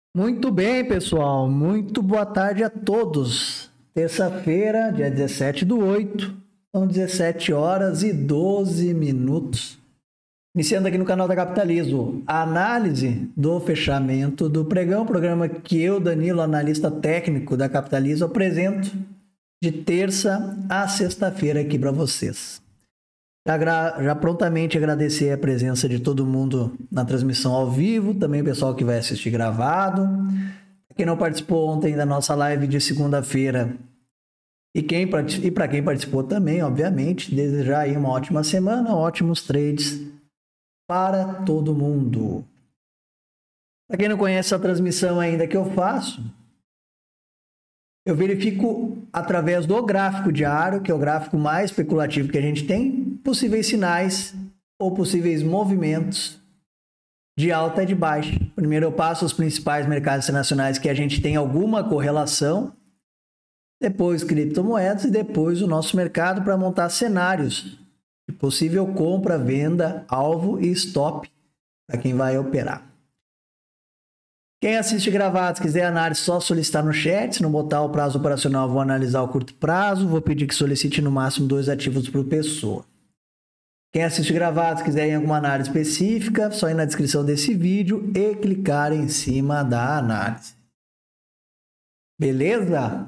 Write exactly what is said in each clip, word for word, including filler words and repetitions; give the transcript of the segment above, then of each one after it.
Muito bem, pessoal. Muito boa tarde a todos. Terça-feira, dia dezessete do oito, são dezessete horas e doze minutos. Iniciando aqui no canal da Capitalizo, a análise do fechamento do pregão, programa que eu, Danilo, analista técnico da Capitalizo, apresento de terça a sexta-feira aqui para vocês. Já, já prontamente agradecer a presença de todo mundo na transmissão ao vivo, também o pessoal que vai assistir gravado. Quem não participou ontem da nossa live de segunda-feira e, quem, e para quem participou também, obviamente, desejar aí uma ótima semana, ótimos trades para todo mundo. Para quem não conhece a transmissão ainda que eu faço, eu verifico através do gráfico diário, que é o gráfico mais especulativo que a gente tem, possíveis sinais ou possíveis movimentos de alta e de baixa. Primeiro eu passo os principais mercados internacionais que a gente tem alguma correlação, depois criptomoedas e depois o nosso mercado para montar cenários de possível compra, venda, alvo e stop para quem vai operar. Quem assiste gravado, se quiser análise, só solicitar no chat. Se não botar o prazo operacional, vou analisar o curto prazo. Vou pedir que solicite no máximo dois ativos por pessoa. Quem assiste gravado, se quiser em alguma análise específica, só ir na descrição desse vídeo e clicar em cima da análise. Beleza?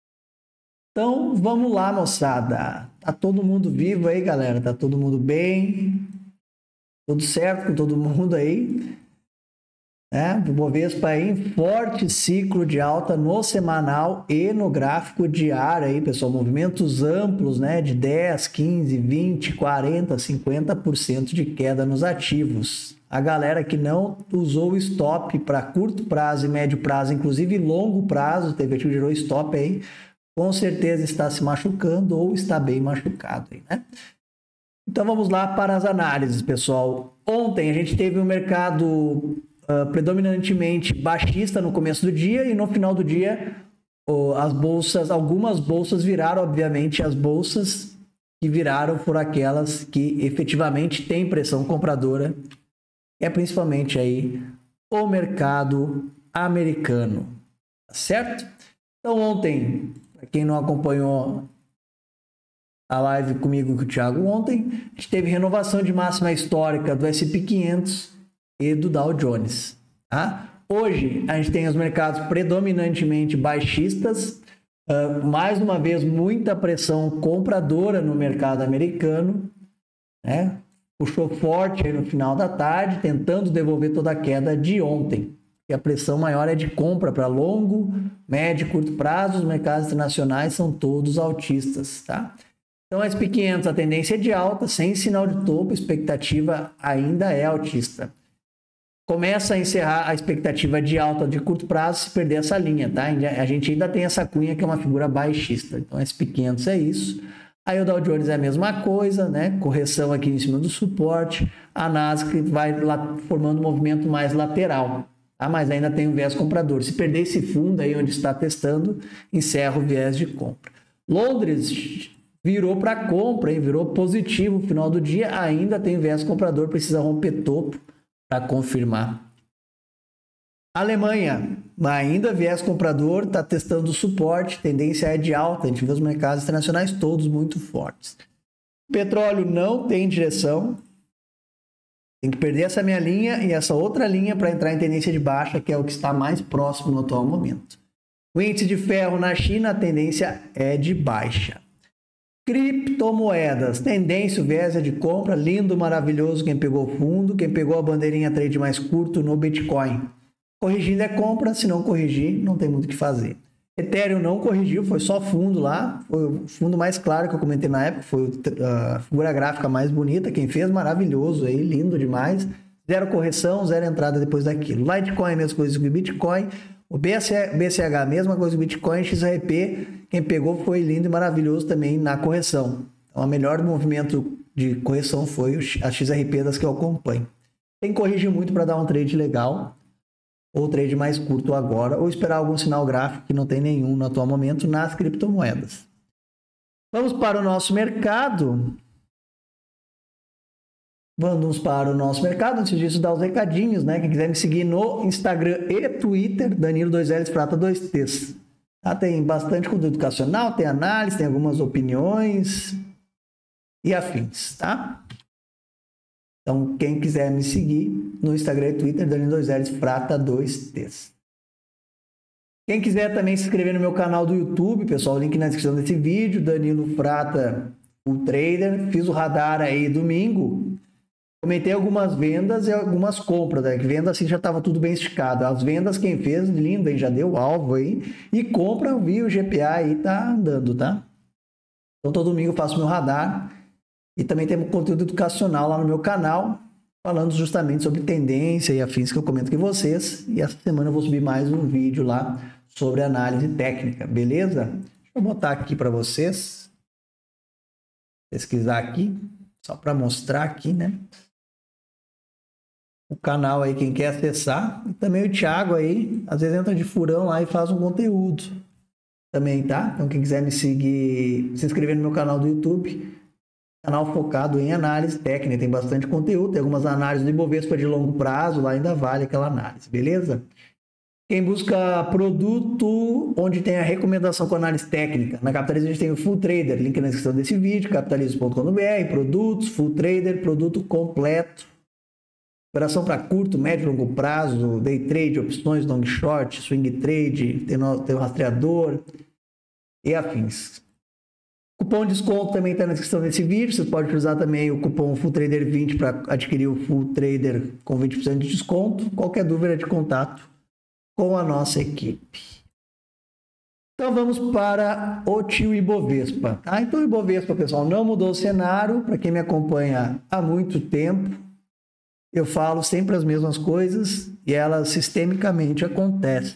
Então, vamos lá, moçada. Tá todo mundo vivo aí, galera? Tá todo mundo bem? Tudo certo com todo mundo aí? É, o Bovespa aí em forte ciclo de alta no semanal e no gráfico diário aí, pessoal, movimentos amplos, né, de dez, quinze, vinte, quarenta, cinquenta por cento de queda nos ativos. A galera que não usou o stop para curto prazo e médio prazo, inclusive longo prazo, teve que gerou stop aí, com certeza está se machucando ou está bem machucado aí, né? Então vamos lá para as análises, pessoal. Ontem a gente teve um mercado Uh, predominantemente baixista no começo do dia e no final do dia uh, as bolsas, algumas bolsas viraram, obviamente, as bolsas que viraram foram aquelas que efetivamente têm pressão compradora, é principalmente aí o mercado americano, tá certo? Então ontem, para quem não acompanhou a live comigo e com o Thiago ontem, a gente teve renovação de máxima histórica do S and P quinhentos e do Dow Jones. Tá? Hoje a gente tem os mercados predominantemente baixistas, uh, mais uma vez muita pressão compradora no mercado americano, né? Puxou forte aí no final da tarde, tentando devolver toda a queda de ontem. E a pressão maior é de compra para longo, médio e curto prazo, os mercados internacionais são todos altistas. Tá? Então, S and P quinhentos, a tendência é de alta, sem sinal de topo, a expectativa ainda é altista. Começa a encerrar a expectativa de alta de curto prazo se perder essa linha, tá? A gente ainda tem essa cunha que é uma figura baixista. Então, S and P quinhentos é isso. Aí o Dow Jones é a mesma coisa, né? Correção aqui em cima do suporte. A Nasdaq vai lá formando um movimento mais lateral, tá? Mas ainda tem um viés comprador. Se perder esse fundo aí onde está testando, encerra o viés de compra. Londres virou para compra, hein? Virou positivo no final do dia. Ainda tem viés comprador, precisa romper topo para confirmar. Alemanha, ainda viés comprador, está testando suporte, tendência é de alta, a gente vê os mercados internacionais todos muito fortes. Petróleo não tem direção, tem que perder essa minha linha e essa outra linha para entrar em tendência de baixa, que é o que está mais próximo no atual momento. O índice de ferro na China, a tendência é de baixa. Criptomoedas, tendência, o viés é de compra, lindo, maravilhoso quem pegou fundo, quem pegou a bandeirinha trade mais curto no Bitcoin. Corrigindo é compra, se não corrigir, não tem muito o que fazer. Ethereum não corrigiu, foi só fundo lá, foi o fundo mais claro que eu comentei na época, foi a figura gráfica mais bonita, quem fez, maravilhoso aí, lindo demais. Zero correção, zero entrada depois daquilo. Litecoin, mesma coisa que o Bitcoin. O B C H, mesma coisa que o Bitcoin. X R P, quem pegou foi lindo e maravilhoso também na correção. Então, o melhor movimento de correção foi a X R P das que eu acompanho. Tem que corrigir muito para dar um trade legal, ou trade mais curto agora, ou esperar algum sinal gráfico que não tem nenhum no atual momento nas criptomoedas. Vamos para o nosso mercado. vamos para o nosso mercado. Antes disso, dar os recadinhos, né? Quem quiser me seguir no Instagram e Twitter, Danilo dois L's Prata dois T's. Tá? Tem bastante conteúdo educacional, tem análise, tem algumas opiniões e afins, tá? Então, quem quiser me seguir no Instagram e Twitter, Danilo dois L's Prata dois T's. Quem quiser também se inscrever no meu canal do YouTube, pessoal, link na descrição desse vídeo, Danilo Prata, o trader. Fiz o radar aí domingo. Comentei algumas vendas e algumas compras, né? Que venda assim já estava tudo bem esticado. As vendas quem fez, lindo, hein? Já deu alvo aí. E compra, eu vi o G P A aí, tá andando, tá? Então todo domingo eu faço meu radar. E também temos conteúdo educacional lá no meu canal, falando justamente sobre tendência e afins que eu comento com vocês. E essa semana eu vou subir mais um vídeo lá sobre análise técnica, beleza? Deixa eu botar aqui para vocês. Pesquisar aqui, só para mostrar aqui, né? O canal aí, quem quer acessar. E também o Thiago aí, às vezes entra de furão lá e faz um conteúdo também, tá? Então quem quiser me seguir, se inscrever no meu canal do YouTube, canal focado em análise técnica, tem bastante conteúdo, tem algumas análises do Ibovespa de longo prazo, lá ainda vale aquela análise, beleza? Quem busca produto onde tem a recomendação com análise técnica, na Capitalismo a gente tem o Full Trader, link na descrição desse vídeo, capitalismo ponto com ponto br, produtos, Full Trader, produto completo, operação para curto, médio e longo prazo, day trade, opções, long short, swing trade, tem, no, tem o rastreador e afins. Cupom de desconto também está na descrição desse vídeo. Você pode usar também o cupom Full Trader vinte para adquirir o Full Trader com vinte por cento de desconto. Qualquer dúvida de contato com a nossa equipe. Então vamos para o tio Ibovespa. Tá? Então o Ibovespa, pessoal, não mudou o cenário. Para quem me acompanha há muito tempo, eu falo sempre as mesmas coisas e elas sistemicamente acontecem.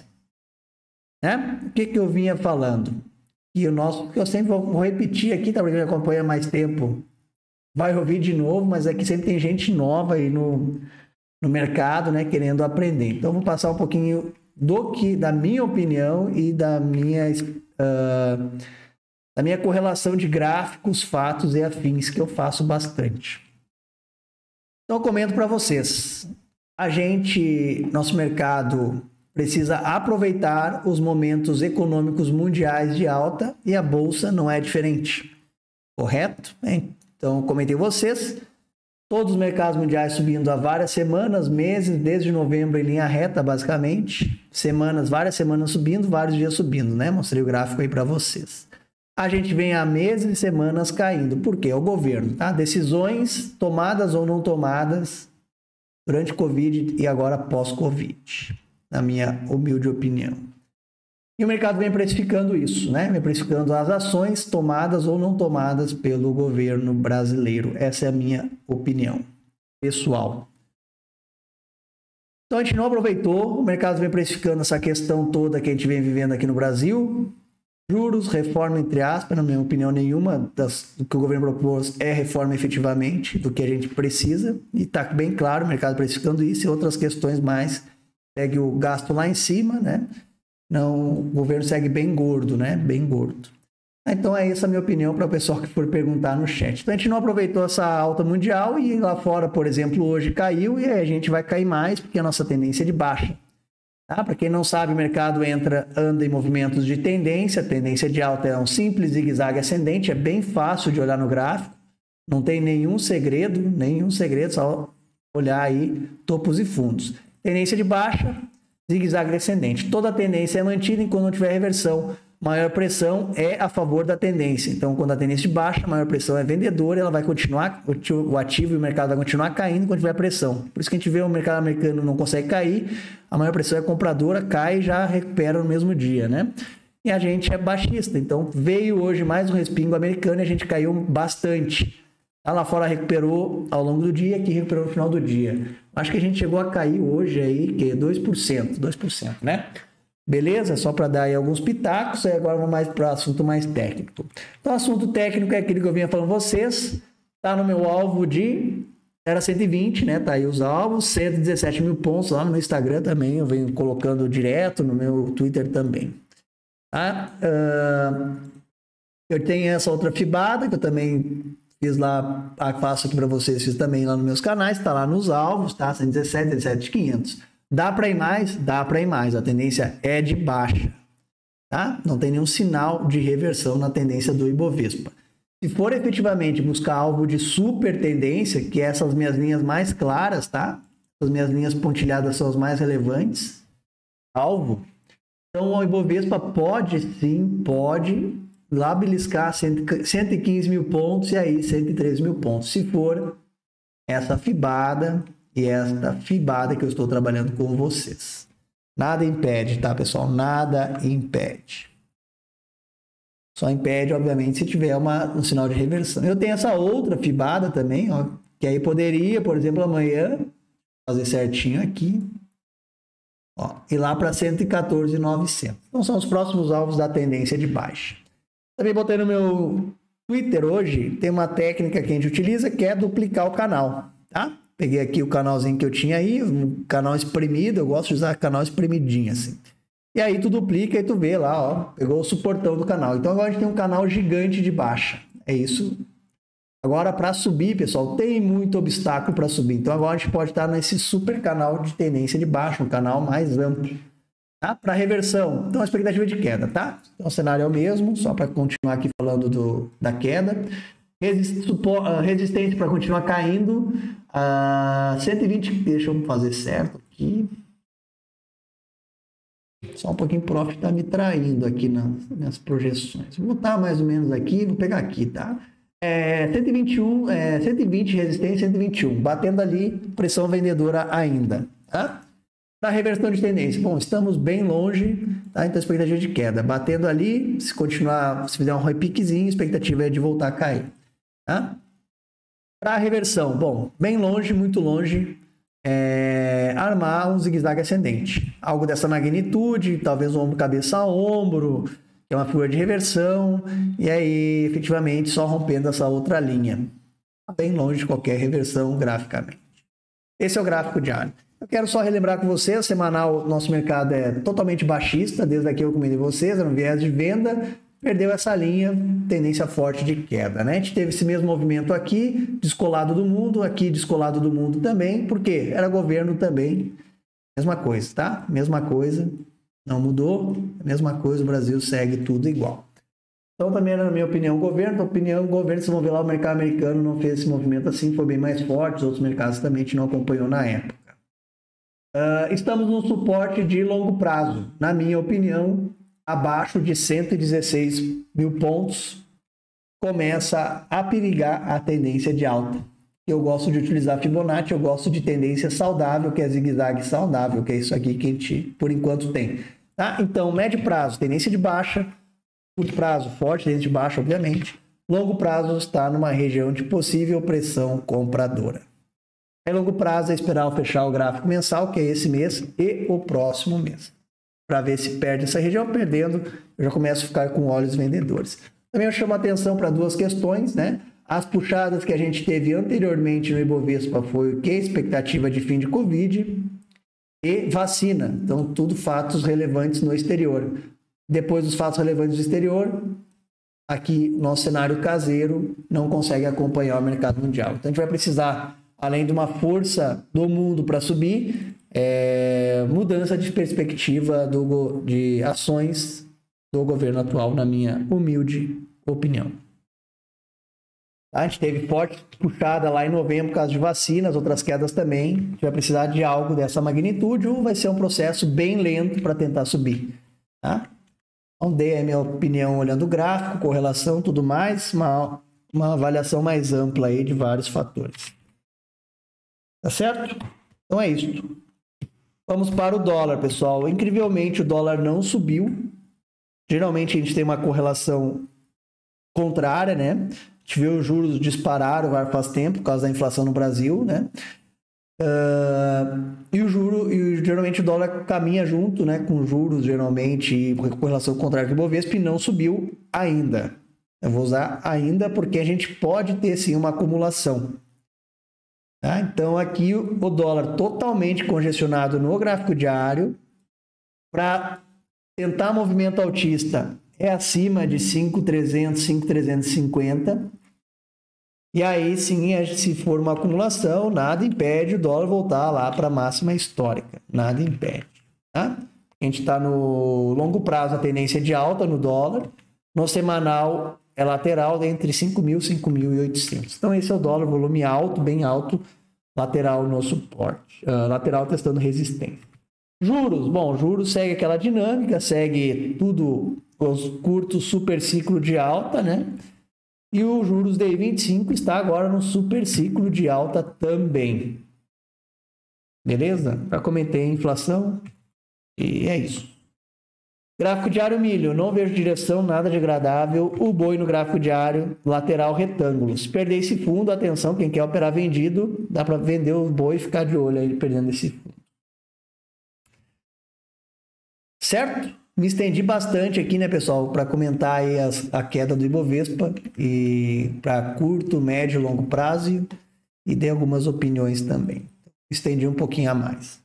Né? O que, que eu vinha falando? E o nosso, que eu sempre vou repetir aqui, tá? Para quem me acompanha há mais tempo, vai ouvir de novo, mas aqui sempre tem gente nova aí no, no mercado, né, querendo aprender. Então, vou passar um pouquinho do que, da minha opinião e da minha, uh, da minha correlação de gráficos, fatos e afins, que eu faço bastante. Então, eu comento para vocês. A gente, nosso mercado precisa aproveitar os momentos econômicos mundiais de alta e a bolsa não é diferente. Correto? Então, comentei vocês, todos os mercados mundiais subindo há várias semanas, meses, desde novembro em linha reta, basicamente. Semanas, várias semanas subindo, vários dias subindo, né? Mostrei o gráfico aí para vocês. A gente vem há meses e semanas caindo. Por quê? É o governo, tá? Decisões tomadas ou não tomadas durante Covid e agora pós-Covid. Na minha humilde opinião. E o mercado vem precificando isso, né? Vem precificando as ações tomadas ou não tomadas pelo governo brasileiro. Essa é a minha opinião pessoal. Então a gente não aproveitou, o mercado vem precificando essa questão toda que a gente vem vivendo aqui no Brasil. Juros, reforma entre aspas, na minha opinião nenhuma das, do que o governo propôs é reforma efetivamente, do que a gente precisa. E está bem claro o mercado precificando isso e outras questões mais. Segue o gasto lá em cima, né? Não, o governo segue bem gordo, né? Bem gordo. Então é essa a minha opinião para o pessoal que for perguntar no chat. Então a gente não aproveitou essa alta mundial e lá fora, por exemplo, hoje caiu e a gente vai cair mais porque a nossa tendência é de baixa. Tá? Para quem não sabe, o mercado entra, anda em movimentos de tendência. A tendência de alta é um simples zigue-zague ascendente. É bem fácil de olhar no gráfico. Não tem nenhum segredo, nenhum segredo, só olhar aí topos e fundos. Tendência de baixa, zigue-zague descendente. Toda a tendência é mantida enquanto não tiver reversão. Maior pressão é a favor da tendência. Então, quando a tendência de baixa, maior pressão é vendedora, ela vai continuar, o ativo e o mercado vai continuar caindo quando tiver pressão. Por isso que a gente vê o mercado americano não consegue cair, a maior pressão é compradora, cai e já recupera no mesmo dia, né? E a gente é baixista, então veio hoje mais um respingo americano e a gente caiu bastante. Lá fora recuperou ao longo do dia, aqui recuperou no final do dia. Acho que a gente chegou a cair hoje aí, que é dois por cento, dois por cento, né? Beleza? Só para dar aí alguns pitacos, aí agora vamos mais para o assunto mais técnico. Então, o assunto técnico é aquele que eu vinha falando com vocês, tá no meu alvo de, era cento e vinte, né? Tá aí os alvos, cento e dezessete mil pontos lá no meu Instagram também, eu venho colocando direto, no meu Twitter também. Tá? Uh, eu tenho essa outra fibada, que eu também Fiz lá, faço aqui para vocês, fiz também lá nos meus canais, tá lá nos alvos, tá? cento e dezessete, cento e dezessete, quinhentos. Dá para ir mais? Dá para ir mais. A tendência é de baixa, tá? Não tem nenhum sinal de reversão na tendência do Ibovespa. Se for efetivamente buscar algo de super tendência, que essas minhas linhas mais claras, tá? As minhas linhas pontilhadas são as mais relevantes, alvo. Então o Ibovespa pode sim, pode lá beliscar cento e quinze mil pontos e aí cento e treze mil pontos. Se for essa fibada e esta fibada que eu estou trabalhando com vocês. Nada impede, tá, pessoal? Nada impede. Só impede, obviamente, se tiver uma, um sinal de reversão. Eu tenho essa outra fibada também, ó, que aí poderia, por exemplo, amanhã, fazer certinho aqui, ó, ir lá para cento e quatorze mil e novecentos. Então, são os próximos alvos da tendência de baixa. Também botei no meu Twitter hoje, tem uma técnica que a gente utiliza, que é duplicar o canal, tá? Peguei aqui o canalzinho que eu tinha aí, um canal espremido, eu gosto de usar canal espremidinho assim. E aí tu duplica e tu vê lá, ó, pegou o suportão do canal. Então agora a gente tem um canal gigante de baixa. É isso. Agora para subir, pessoal, tem muito obstáculo para subir. Então agora a gente pode estar nesse super canal de tendência de baixa, um canal mais amplo. Tá? Para reversão, então a expectativa de queda, tá? Então o cenário é o mesmo, só para continuar aqui falando do, da queda. Resist, supor, uh, resistência para continuar caindo. Uh, cento e vinte, deixa eu fazer certo aqui. Só um pouquinho, o Profit está me traindo aqui nas, nas projeções. Vou botar mais ou menos aqui, vou pegar aqui, tá? É, cento e vinte e um, é, cento e vinte resistência, cento e vinte e um, batendo ali, pressão vendedora ainda, tá? Para reversão de tendência, bom, estamos bem longe, tá? Então expectativa de queda, batendo ali, se continuar, se fizer um repiquezinho, a expectativa é de voltar a cair, tá? Para reversão, bom, bem longe, muito longe, é, armar um zigue-zague ascendente, algo dessa magnitude, talvez um ombro cabeça a ombro, que é uma figura de reversão, e aí efetivamente só rompendo essa outra linha, bem longe de qualquer reversão graficamente. Esse é o gráfico diário. Eu quero só relembrar com vocês, semanal, nosso mercado é totalmente baixista, desde aqui eu comentei vocês, era um viés de venda, perdeu essa linha, tendência forte de queda, né? A gente teve esse mesmo movimento aqui, descolado do mundo, aqui descolado do mundo também, porque era governo também, mesma coisa, tá? Mesma coisa, não mudou, mesma coisa, o Brasil segue tudo igual. Então também era, na minha opinião, governo, na opinião, governo, vocês vão ver lá, o mercado americano não fez esse movimento assim, foi bem mais forte, os outros mercados também a gente não acompanhou na época. Uh, estamos no suporte de longo prazo, na minha opinião, abaixo de cento e dezesseis mil pontos, começa a perigar a tendência de alta. Eu gosto de utilizar Fibonacci, eu gosto de tendência saudável, que é zigue-zague saudável, que é isso aqui que a gente, por enquanto, tem. Tá? Então, médio prazo, tendência de baixa, curto prazo, forte, tendência de baixa, obviamente. Longo prazo está numa região de possível pressão compradora. Em longo prazo é esperar eu fechar o gráfico mensal, que é esse mês, e o próximo mês. Para ver se perde essa região, perdendo, eu já começo a ficar com olhos vendedores. Também eu chamo a atenção para duas questões, né? As puxadas que a gente teve anteriormente no Ibovespa foi o que? Expectativa de fim de Covid e vacina. Então, tudo fatos relevantes no exterior. Depois dos fatos relevantes do exterior, aqui, nosso cenário caseiro não consegue acompanhar o mercado mundial. Então, a gente vai precisar, além de uma força do mundo para subir, é, mudança de perspectiva do, de ações do governo atual, na minha humilde opinião. A gente teve forte puxada lá em novembro por causa de vacinas, outras quedas também. A gente vai precisar de algo dessa magnitude ou vai ser um processo bem lento para tentar subir. Tá? Então, dei a minha opinião olhando o gráfico, correlação, tudo mais, uma, uma avaliação mais ampla aí de vários fatores. Tá certo? Então é isso. Vamos para o dólar, pessoal. Incrivelmente, o dólar não subiu. Geralmente, a gente tem uma correlação contrária, né? A gente vê os juros dispararam faz tempo por causa da inflação no Brasil, né? Uh, e o juro, e geralmente o dólar caminha junto, né? Com juros, geralmente, com correlação contrária que o Bovespa, e não subiu ainda. Eu vou usar ainda porque a gente pode ter sim uma acumulação. Tá? Então, aqui o dólar totalmente congestionado no gráfico diário. Para tentar movimento altista, é acima de cinco mil e trezentos, cinco mil trezentos e cinquenta. E aí sim, se for uma acumulação, nada impede o dólar voltar lá para a máxima histórica. Nada impede. Tá? A gente está no longo prazo, a tendência de alta no dólar. No semanal é lateral entre cinco mil e cinco mil e oitocentos. Então esse é o dólar, volume alto, bem alto, lateral no suporte. Uh, lateral testando resistência. Juros, bom, juros segue aquela dinâmica, segue tudo os curtos super ciclo de alta, né? E o juros D I vinte e cinco está agora no super ciclo de alta também. Beleza? Já comentei a inflação e é isso. Gráfico diário milho, não vejo direção, nada de agradável. O boi no gráfico diário, lateral retângulo. Se perder esse fundo, atenção, quem quer operar vendido, dá para vender o boi e ficar de olho aí perdendo esse fundo. Certo? Me estendi bastante aqui, né, pessoal, para comentar aí as, a queda do Ibovespa e para curto, médio e longo prazo e dei algumas opiniões também. Estendi um pouquinho a mais.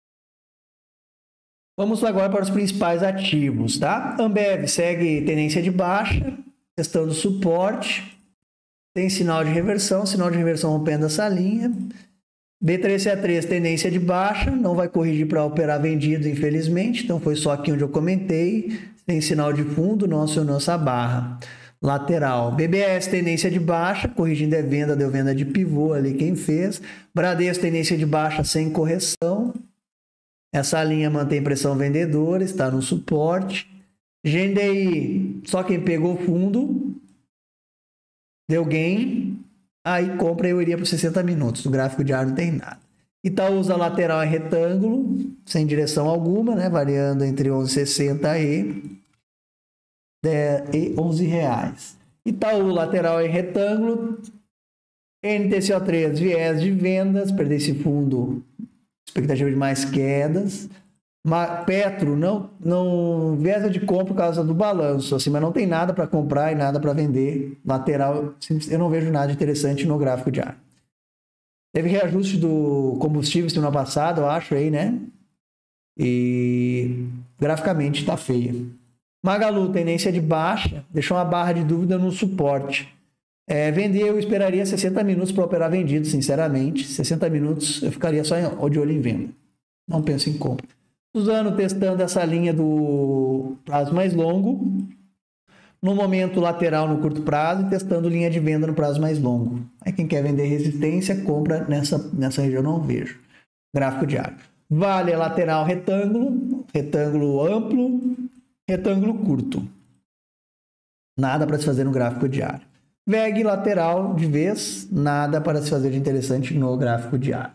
Vamos agora para os principais ativos, tá? Ambev segue tendência de baixa, testando suporte, tem sinal de reversão, sinal de reversão rompendo essa linha. B três C A três, tendência de baixa, não vai corrigir para operar vendido, infelizmente, então foi só aqui onde eu comentei, tem sinal de fundo, não acionou essa barra lateral. B B S, tendência de baixa, corrigindo é venda, deu venda de pivô ali quem fez. Bradesco, tendência de baixa sem correção, essa linha mantém pressão vendedora, está no suporte. G N D I, só quem pegou fundo, deu gain. Aí compra eu iria para sessenta minutos. No gráfico diário não tem nada. Itaúsa lateral é retângulo, sem direção alguma, né? Variando entre onze e sessenta e onze reais. Itaú lateral é retângulo. N T C O três, viés de vendas, perder esse fundo, expectativa de mais quedas. Petro, não, não viés de compra por causa do balanço, assim, mas não tem nada para comprar e nada para vender. Lateral, eu não vejo nada interessante no gráfico diário. Teve reajuste do combustível semana passada, eu acho, aí, né? E graficamente está feia. Magalu, tendência de baixa, deixou uma barra de dúvida no suporte. É, vender, eu esperaria sessenta minutos para operar vendido, sinceramente. sessenta minutos eu ficaria só de olho em venda. Não penso em compra. Suzano testando essa linha do prazo mais longo, no momento lateral no curto prazo e testando linha de venda no prazo mais longo. Aí quem quer vender resistência, compra nessa, nessa região, não vejo. Gráfico diário. Vale é lateral retângulo, retângulo amplo, retângulo curto. Nada para se fazer no gráfico diário. V E G lateral de vez, nada para se fazer de interessante no gráfico diário.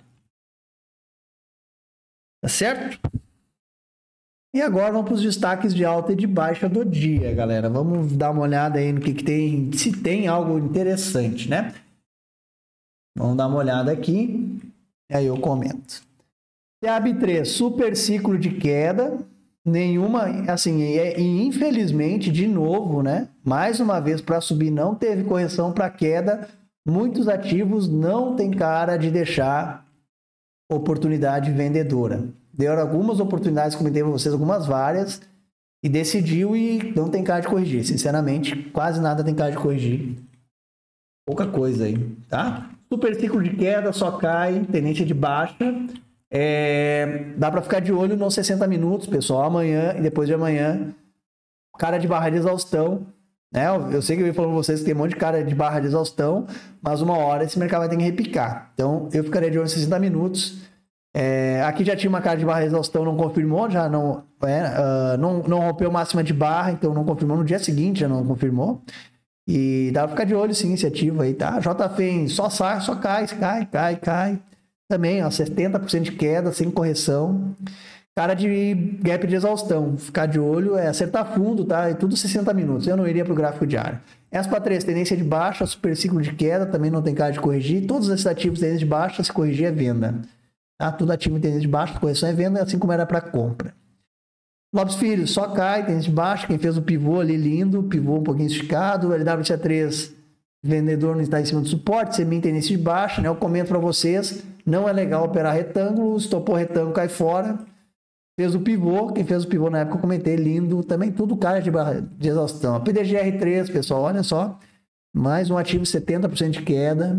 Tá certo? E agora vamos para os destaques de alta e de baixa do dia, galera. Vamos dar uma olhada aí no que, que tem, se tem algo interessante, né? Vamos dar uma olhada aqui, e aí eu comento. C A B três, super ciclo de queda, nenhuma, assim, e, e infelizmente, de novo, né? Mais uma vez, para subir não teve correção para queda, muitos ativos não tem cara de deixar oportunidade vendedora. Deu algumas oportunidades, comentei para vocês, algumas várias, e decidiu e não tem cara de corrigir. Sinceramente, quase nada tem cara de corrigir. Pouca coisa aí, tá? Super ciclo de queda, só cai, tendência de baixa. É, dá para ficar de olho nos sessenta minutos, pessoal. Amanhã e depois de amanhã, cara de barra de exaustão. Né? Eu sei que eu ia falando para vocês que tem um monte de cara de barra de exaustão, mas uma hora esse mercado vai ter que repicar. Então, eu ficaria de olho nos sessenta minutos. É, aqui já tinha uma cara de barra de exaustão, não confirmou, já não, é, uh, não, não rompeu máxima de barra, então não confirmou. No dia seguinte já não confirmou. E dá pra ficar de olho sim, esse ativo aí, tá? J F E M só sai, só cai, cai, cai, cai. Também, ó, setenta por cento de queda, sem correção. Cara de gap de exaustão, ficar de olho, é acertar fundo, tá? E tudo sessenta minutos, eu não iria pro gráfico diário. E S P A três, tendência de baixa, super ciclo de queda, também não tem cara de corrigir. Todos esses ativos tendência de baixa, se corrigir é venda. Tá? Tudo ativo em tendência de baixa, correção é venda, assim como era para compra. Lopes Filho, só cai, tendência de baixa, quem fez o pivô ali lindo, pivô um pouquinho esticado, L W C três, vendedor não está em cima do suporte, semin tendência de baixa, né? Eu comento para vocês, não é legal operar retângulo, estopou retângulo, cai fora. Fez o pivô, quem fez o pivô na época eu comentei, lindo, também tudo cara de, barra, de exaustão. A P D G R três, pessoal, olha só, Mais um ativo setenta por cento de queda.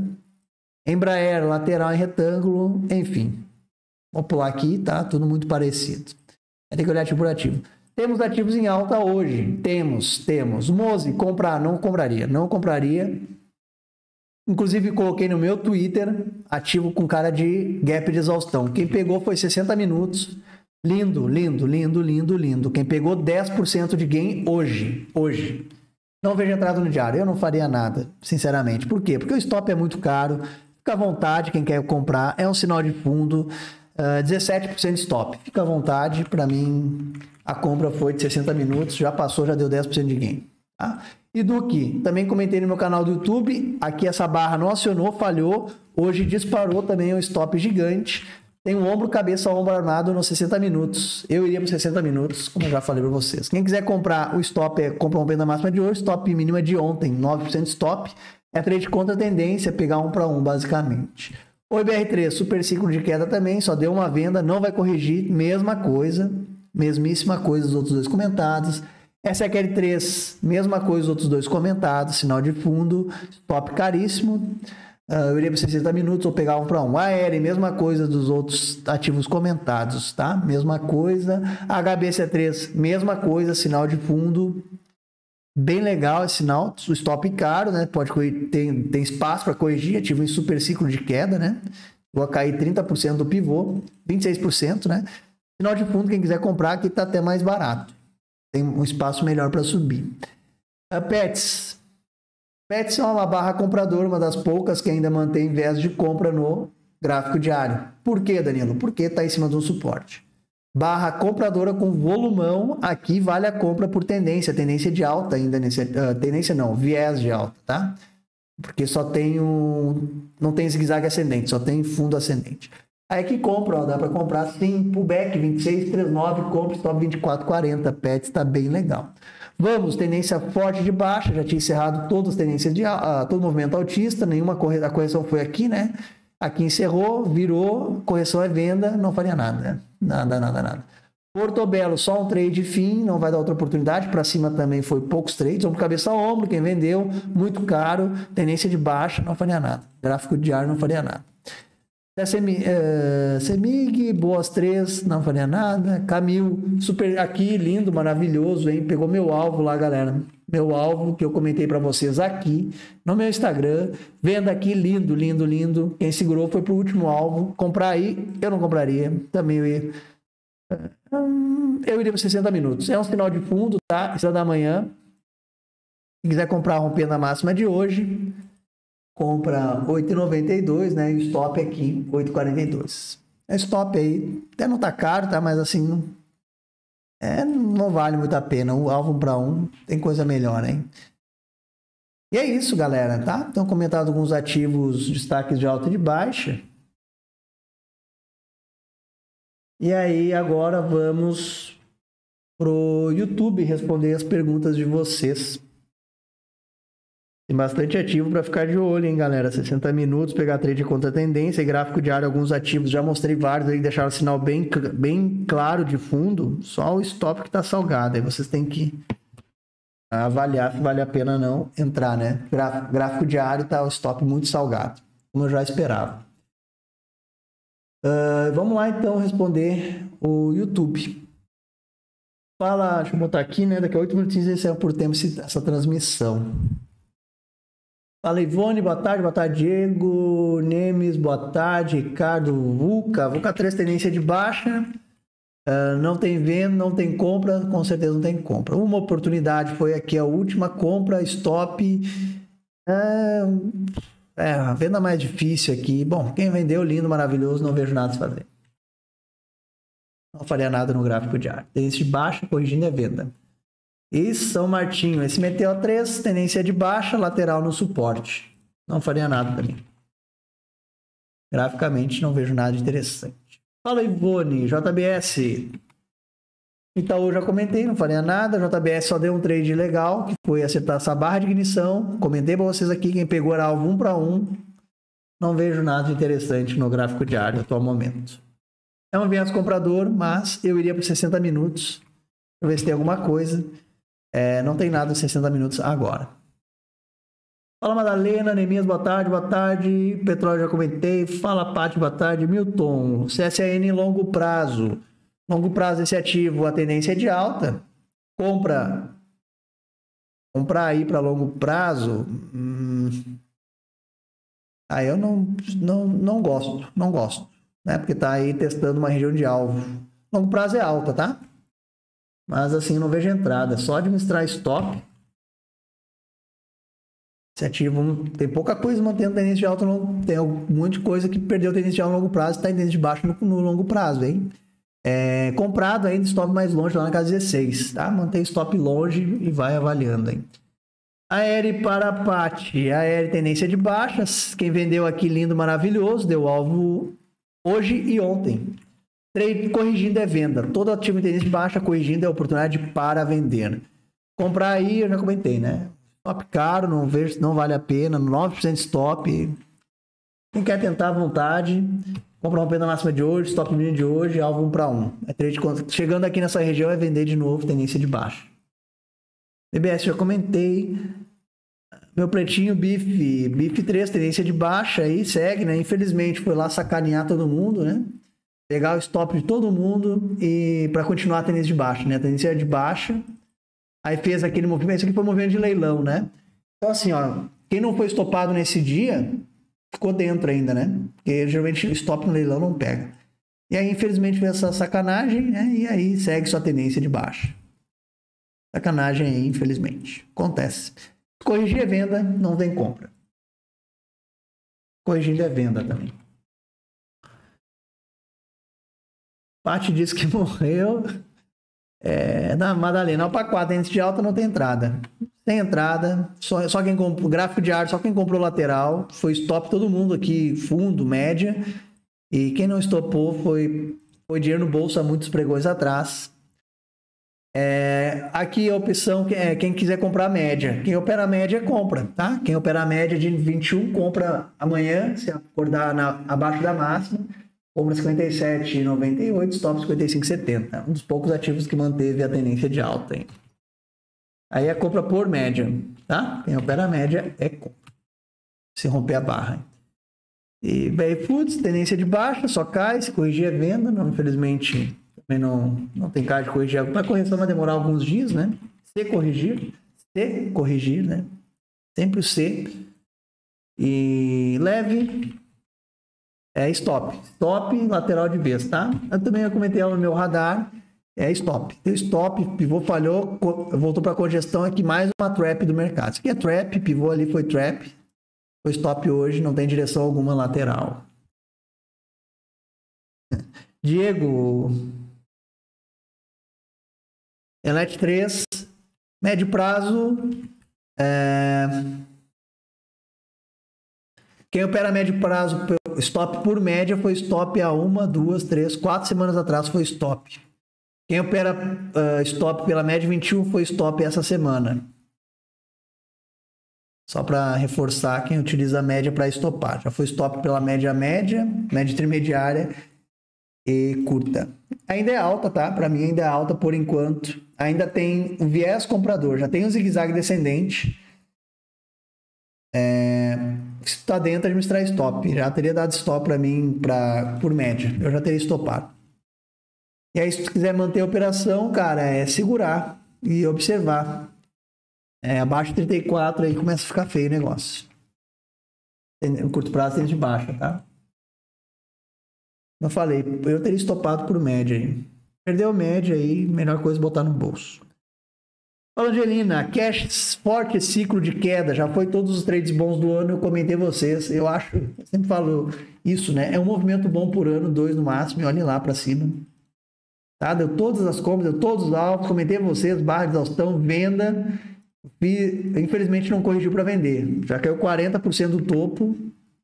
Embraer, lateral em retângulo, enfim. Vou pular aqui, tá? Tudo muito parecido. Vai ter que olhar ativo por ativo. Temos ativos em alta hoje. Temos, temos. Mozi, comprar, não compraria. Não compraria. Inclusive, coloquei no meu Twitter, ativo com cara de gap de exaustão. Quem pegou foi sessenta minutos. Lindo, lindo, lindo, lindo, lindo. Quem pegou dez por cento de gain hoje. Hoje. Não vejo entrada no diário. Eu não faria nada, sinceramente. Por quê? Porque o stop é muito caro. Fica à vontade quem quer comprar. É um sinal de fundo. Uh, dezessete por cento de stop. Fica à vontade. Para mim, a compra foi de sessenta minutos. Já passou, já deu dez por cento de gain. Tá? E Duque, também comentei no meu canal do YouTube. Aqui essa barra não acionou, falhou. Hoje disparou também um stop gigante. Tem um ombro, cabeça, ombro armado nos sessenta minutos. Eu iria para sessenta minutos, como eu já falei para vocês. Quem quiser comprar o stop, é compra uma venda máxima de hoje. Stop mínima de ontem, nove por cento de stop. É trade contra tendência, pegar um para um, basicamente. O I B R três, super ciclo de queda também, só deu uma venda, não vai corrigir, mesma coisa. Mesmíssima coisa dos outros dois comentados. S Q L três, mesma coisa dos outros dois comentados, sinal de fundo, stop caríssimo. Uh, eu iria para sessenta minutos ou pegar um para um. A Aérea, mesma coisa dos outros ativos comentados, tá? Mesma coisa. H B C três, mesma coisa, sinal de fundo. Bem legal esse sinal. O stop caro, né? Pode corrigir, tem, tem espaço para corrigir. Ativo em super ciclo de queda, né? Vou cair trinta por cento do pivô, vinte e seis por cento, né? Sinal de fundo, quem quiser comprar, aqui tá até mais barato. Tem um espaço melhor para subir. A Pets. Pets é uma barra compradora, uma das poucas que ainda mantém viés de compra no gráfico diário. Por quê, Danilo? Porque está em cima de um suporte. Barra compradora com volumão, aqui vale a compra por tendência, tendência de alta ainda, nesse, uh, tendência não, viés de alta, tá? Porque só tem um, não tem zigue-zague ascendente, só tem fundo ascendente. Aí que compra, ó, dá para comprar sim, pullback vinte e seis, trinta e nove, compra, stop vinte e quatro, quarenta, Pets está bem legal. Vamos, tendência forte de baixa, já tinha encerrado todas as tendências de uh, todo movimento altista, nenhuma correção, a correção foi aqui, né? Aqui encerrou, virou, correção é venda, não faria nada, né? Nada, nada, nada. Porto Belo, só um trade fim, não vai dar outra oportunidade, para cima também foi poucos trades, ombro, cabeça a ombro, quem vendeu, muito caro, tendência de baixa, não faria nada. Gráfico diário não faria nada. Semig, boas três, não faria nada. Camil, super aqui, lindo, maravilhoso, hein? Pegou meu alvo lá, galera. Meu alvo que eu comentei para vocês aqui no meu Instagram. Venda aqui, lindo, lindo, lindo. Quem segurou foi pro último alvo. Comprar aí, eu não compraria. Também eu ia. Eu iria para sessenta minutos. É um sinal de fundo, tá? Isso é da manhã. Se quiser comprar rompendo a máxima de hoje, compra oito e noventa e dois, né? E o stop aqui, oito e quarenta e dois. É stop aí. Até não tá caro, tá? Mas assim, não, é, não vale muito a pena. Um alvo para um, tem coisa melhor, hein? E é isso, galera, tá? Então, comentado alguns ativos, destaques de alta e de baixa. E aí, agora vamos pro YouTube responder as perguntas de vocês. Tem bastante ativo para ficar de olho, hein, galera? sessenta minutos, pegar trade contra tendência e gráfico diário, alguns ativos. Já mostrei vários aí, deixaram o sinal bem, bem claro de fundo. Só o stop que está salgado. Aí vocês têm que avaliar se vale a pena não entrar, né? Gráfico, gráfico diário tá o stop muito salgado, como eu já esperava. Uh, vamos lá, então, responder o YouTube. Fala, deixa eu botar aqui, né? Daqui a oito minutinhos esse é por tempo essa transmissão. Fala, Ivone, boa tarde, boa tarde, Diego, Nemes, boa tarde, Ricardo, Vuca, Vuca três, tendência de baixa, uh, não tem venda, não tem compra, com certeza não tem compra. Uma oportunidade foi aqui a última compra, stop, uh, é, a venda mais difícil aqui, bom, quem vendeu, lindo, maravilhoso, não vejo nada a fazer. Não faria nada no gráfico diário. Tendência de baixa, corrigindo é venda. E São Martinho, esse Meteo três, tendência de baixa, lateral no suporte. Não faria nada também. Graficamente não vejo nada de interessante. Fala, Ivone, J B S. Itaú já comentei, não faria nada. J B S só deu um trade legal, que foi acertar essa barra de ignição. Comentei para vocês aqui, quem pegou era alvo um para um. Não vejo nada de interessante no gráfico diário no atual momento. É um viés comprador, mas eu iria por sessenta minutos. Para ver se tem alguma coisa. É, não tem nada em sessenta minutos agora. Fala Madalena, Neemias, boa tarde, boa tarde. Petróleo já comentei. Fala Paty, boa tarde. Milton, C S A N em longo prazo. Longo prazo esse ativo, a tendência é de alta. Compra. Comprar aí para longo prazo. Hum... Aí eu não, não, não gosto, não gosto. Né? Porque tá aí testando uma região de alvo. Longo prazo é alta, tá? Mas assim, não vejo entrada. Só administrar stop. Esse ativo tem pouca coisa mantendo tendência de alta. Tem muita coisa que perdeu tendência de alta no longo prazo e está em tendência de baixo no, no longo prazo, hein? É, comprado ainda, stop mais longe, lá na casa dezesseis, tá? Mantém stop longe e vai avaliando, hein? Aere para a Paty. Aere tendência de baixa. Quem vendeu aqui lindo, maravilhoso. Deu alvo hoje e ontem. Trade corrigindo é venda. Todo ativo em tendência de baixa corrigindo é oportunidade para vender. Comprar aí, eu já comentei, né? Stop caro, não vejo, não vale a pena. nove por cento stop. Quem quer tentar à vontade. Comprar uma pena máxima de hoje, stop mínimo de hoje, alvo um para um. É trade, chegando aqui nessa região é vender de novo, tendência de baixa. B B S já comentei. Meu pretinho bife, bife três, tendência de baixa aí, segue, né? Infelizmente foi lá sacanear todo mundo, né? Pegar o stop de todo mundo e para continuar a tendência de baixa, né? A tendência era de baixa. Aí fez aquele movimento, isso aqui foi um movimento de leilão, né? Então assim, ó, quem não foi estopado nesse dia, ficou dentro ainda, né? Porque geralmente o stop no leilão não pega. E aí, infelizmente, foi essa sacanagem, né? E aí segue sua tendência de baixa. Sacanagem aí, infelizmente. Acontece. Corrigir é venda, não tem compra. Corrigindo é venda também. Paty disse que morreu. É, na Madalena, para quatro, tendência de alta não tem entrada. Tem entrada, só, só quem comprou, gráfico de ar, só quem comprou lateral, foi stop todo mundo aqui, fundo, média, e quem não estopou foi, foi dinheiro no bolso há muitos pregões atrás. É, aqui a opção é quem quiser comprar média, quem opera a média compra, tá? Quem opera a média de vinte e um compra amanhã, se acordar na, abaixo da máxima, compra cinquenta e sete reais e noventa e oito centavos, stop cinquenta e cinco reais e setenta centavos, um dos poucos ativos que manteve a tendência de alta, hein? Aí é compra por média, tá? Quem opera a média é compra. Se romper a barra. E B R Foods, tendência de baixa, só cai, se corrigir é venda. Não, infelizmente, também não, não tem cara de corrigir. A correção vai demorar alguns dias, né? Se corrigir, se corrigir, né? Sempre o C. E leve é stop. Stop, lateral de vez, tá? Eu também eu comentei ela no meu radar. É stop. Deu stop, pivô falhou, voltou para congestão aqui, mais uma trap do mercado. Isso aqui é trap, pivô ali foi trap. Foi stop hoje, não tem direção alguma lateral. Diego. Elet três. Médio prazo. É... Quem opera médio prazo, stop por média, foi stop há uma, duas, três, quatro semanas atrás foi stop. Quem opera uh, stop pela média vinte e um foi stop essa semana. Só para reforçar, quem utiliza a média para estopar. Já foi stop pela média média, média intermediária e curta. Ainda é alta, tá? Para mim ainda é alta por enquanto. Ainda tem um viés comprador, já tem um zigue-zague descendente. É... Se está dentro, administrar stop. Já teria dado stop para mim pra... por média. Eu já teria estopado. E aí, se tu quiser manter a operação, cara, é segurar e observar. É, abaixo de trinta e quatro aí começa a ficar feio o negócio. No curto prazo tem de baixa, tá? Como eu falei, eu teria estopado por média aí. Perdeu média aí, melhor coisa botar no bolso. Fala, Angelina, cash forte ciclo de queda, já foi todos os trades bons do ano, eu comentei vocês, eu acho, eu sempre falo isso, né? É um movimento bom por ano, dois no máximo, e olhem lá para cima. Tá? Deu todas as compras, deu todos os alvos, comentei vocês, barra de exaustão, venda, e, infelizmente não corrigiu para vender, já caiu quarenta por cento do topo.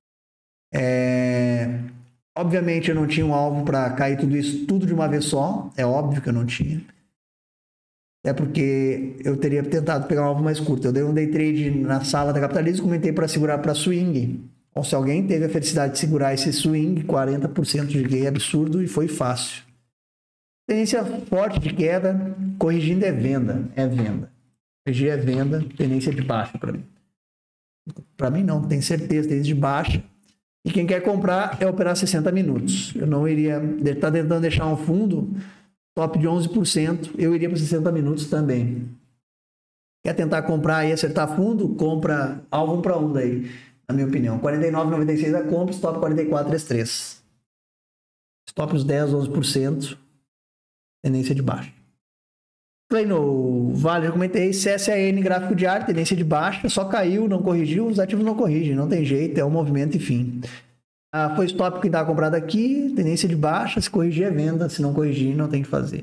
É... Obviamente eu não tinha um alvo para cair tudo isso, tudo de uma vez só, é óbvio que eu não tinha. É porque eu teria tentado pegar um alvo mais curto. Eu dei um day trade na sala da Capitalismo, comentei para segurar para swing. Ou se alguém teve a felicidade de segurar esse swing, quarenta por cento de gain absurdo e foi fácil. Tendência forte de queda, corrigindo é venda, é venda. Corrigir é venda, tendência de baixa para mim. Para mim não, tem certeza, desde baixa. E quem quer comprar é operar sessenta minutos. Eu não iria, está tentando deixar um fundo top de onze por cento, eu iria para sessenta minutos também. Quer tentar comprar e acertar fundo? Compra alvo um para um daí, na minha opinião. quarenta e nove vírgula noventa e seis a compra, stop quarenta e quatro vírgula trinta e três. Stop os dez, onze por cento, tendência de baixa. Kleino, vale, já comentei, C S A N gráfico diário, tendência de baixa, só caiu, não corrigiu, os ativos não corrigem, não tem jeito, é um movimento e fim. Ah, foi stop que estava comprado aqui, tendência de baixa, se corrigir é venda, se não corrigir não tem que fazer.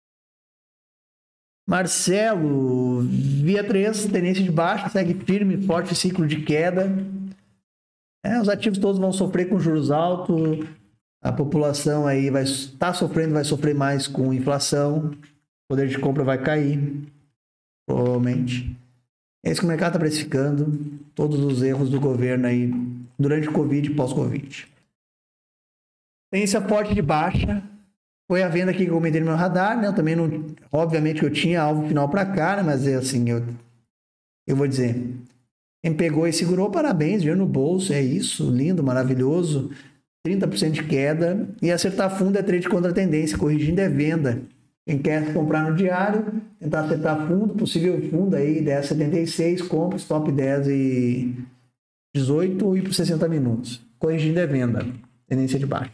Marcelo, via três, tendência de baixa, segue firme, forte ciclo de queda. É, os ativos todos vão sofrer com juros altos, a população aí vai estar sofrendo, vai sofrer mais com inflação. O poder de compra vai cair, provavelmente. É isso que o mercado está precificando, todos os erros do governo aí durante o Covid e pós-Covid. Tendência forte de baixa, foi a venda aqui que eu comentei no meu radar, né? Eu também não, obviamente eu tinha alvo final para cá, né? Mas é assim, eu, eu vou dizer, quem pegou e segurou, parabéns, viu no bolso, é isso, lindo, maravilhoso, trinta por cento de queda, e acertar fundo é trade contra a tendência, corrigindo é venda. Quem quer comprar no diário, tentar acertar fundo, possível fundo aí dez vírgula setenta e seis, compra, stop dez e dezoito e por sessenta minutos. Corrigindo é venda, tendência de baixa.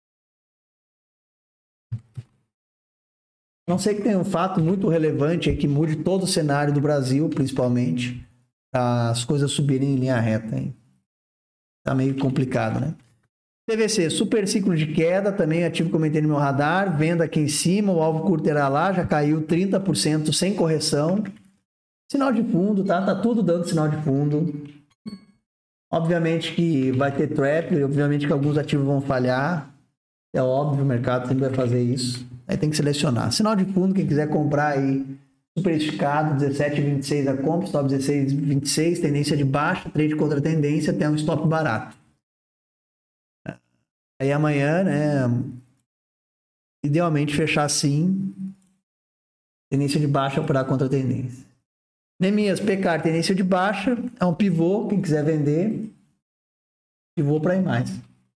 Não sei que tem um fato muito relevante aí que mude todo o cenário do Brasil, principalmente, para as coisas subirem em linha reta. Hein? Tá meio complicado, né? T V C, super ciclo de queda, também ativo que comentei no meu radar, venda aqui em cima, o alvo curto era lá, já caiu trinta por cento sem correção. Sinal de fundo, tá? Tá tudo dando sinal de fundo. Obviamente que vai ter trap, obviamente que alguns ativos vão falhar. É óbvio, o mercado sempre vai fazer isso. Aí tem que selecionar. Sinal de fundo, quem quiser comprar aí, superesticado, dezessete vírgula vinte e seis a compra, stop dezesseis vírgula vinte e seis, tendência de baixa, trade contra tendência, até um stop barato. Aí amanhã, né, idealmente fechar assim, tendência de baixa, operar contra a tendência. Nemias, P K, tendência de baixa, é um pivô, quem quiser vender, pivô para ir mais.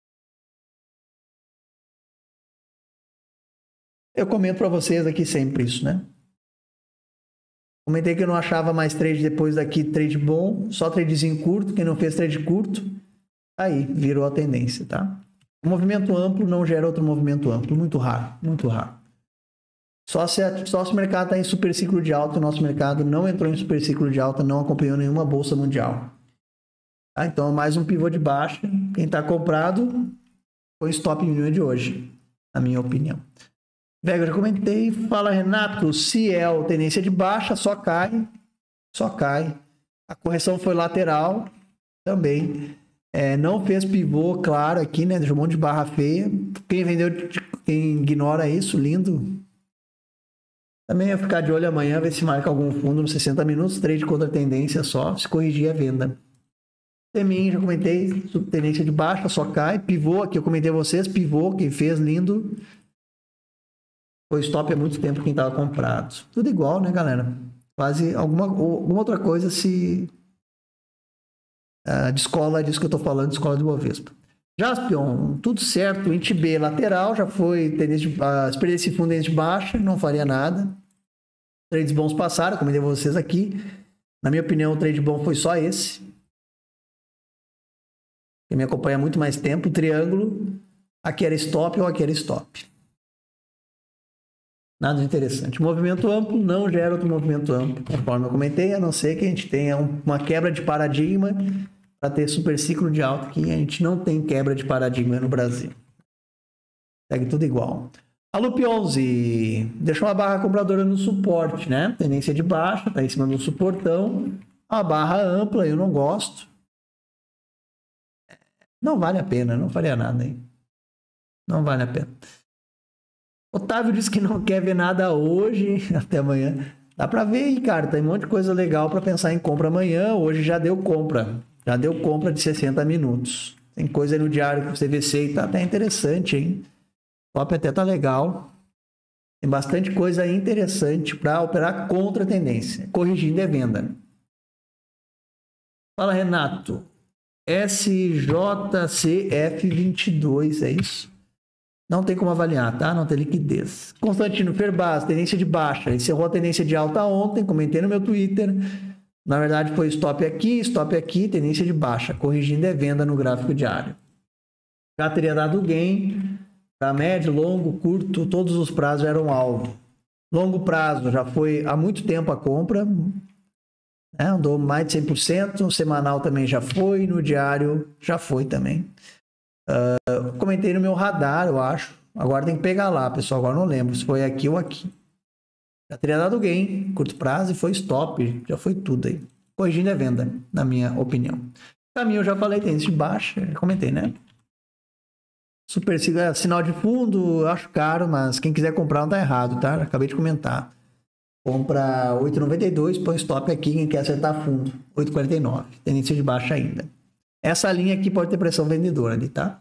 Eu comento para vocês aqui sempre isso, né? Comentei que eu não achava mais trade depois daqui, trade bom, só tradezinho curto, quem não fez trade curto, aí virou a tendência, tá? O movimento amplo não gera outro movimento amplo, muito raro, muito raro. Só se, a, só se o mercado está em super ciclo de alta, o nosso mercado não entrou em super ciclo de alta, não acompanhou nenhuma bolsa mundial. Tá? Então, mais um pivô de baixa. Quem está comprado foi stop mínimo de hoje, na minha opinião. Vega, já comentei. Fala, Renato. Ciel, tendência de baixa, só cai. Só cai. A correção foi lateral também. É, não fez pivô, claro, aqui, né? Deixou um monte de barra feia. Quem vendeu, quem ignora isso, lindo. Também ia ficar de olho amanhã, ver se marca algum fundo nos sessenta minutos. Trade contra tendência só, se corrigir a venda. Temin, já comentei, tendência de baixa, só cai. Pivô, aqui eu comentei a vocês, pivô, quem fez, lindo. Foi stop há muito tempo quem estava comprado. Tudo igual, né, galera? Quase alguma, alguma outra coisa se... Uh, de escola disso que eu tô falando, de escola do Bovespa. Jaspion, tudo certo, índice B lateral, já foi tendência de, uh, esperei esse fundo tendência de baixa, não faria nada. Trades bons passaram, como eu dei vocês aqui. Na minha opinião, o trade bom foi só esse. Quem me acompanha há muito mais tempo, o triângulo, aqui era stop ou aqui era stop. Nada de interessante. Movimento amplo não gera outro movimento amplo, conforme eu comentei, a não ser que a gente tenha uma quebra de paradigma para ter super ciclo de alta, que a gente não tem quebra de paradigma no Brasil. Segue tudo igual. A Lup onze deixou uma barra compradora no suporte, né? Tendência de baixa, tá em cima do suportão. A barra ampla, eu não gosto. Não vale a pena, não faria nada, hein? Não vale a pena. Otávio disse que não quer ver nada hoje, até amanhã. Dá para ver aí, cara, tem um monte de coisa legal para pensar em compra amanhã. Hoje já deu compra, já deu compra de sessenta minutos. Tem coisa aí no diário com C V C e tá até interessante, hein? O top até tá legal. Tem bastante coisa aí interessante para operar contra a tendência. Corrigindo é venda. Fala, Renato. S J C F vinte e dois, é isso? Não tem como avaliar, tá? Não tem liquidez. Constantino Ferbaz, tendência de baixa. Encerrou a tendência de alta ontem, comentei no meu Twitter. Na verdade, foi stop aqui, stop aqui, tendência de baixa. Corrigindo é venda no gráfico diário. Já teria dado gain para médio, longo, curto, todos os prazos eram alvo. Longo prazo já foi há muito tempo a compra. É, andou mais de cem por cento, semanal também já foi, no diário já foi também. Uh, comentei no meu radar, eu acho. Agora tem que pegar lá, pessoal, agora não lembro se foi aqui ou aqui. Já teria dado gain, curto prazo, e foi stop, já foi tudo aí. Corrigindo é venda, na minha opinião. Caminho eu já falei, tem esse de baixa, já comentei, né? Super sinal de fundo, eu acho caro, mas quem quiser comprar não tá errado, tá? Acabei de comentar. Compra oito e noventa e dois, põe stop aqui, quem quer acertar fundo, oito e quarenta e nove, tendência de baixa ainda. Essa linha aqui pode ter pressão vendedora ali, tá?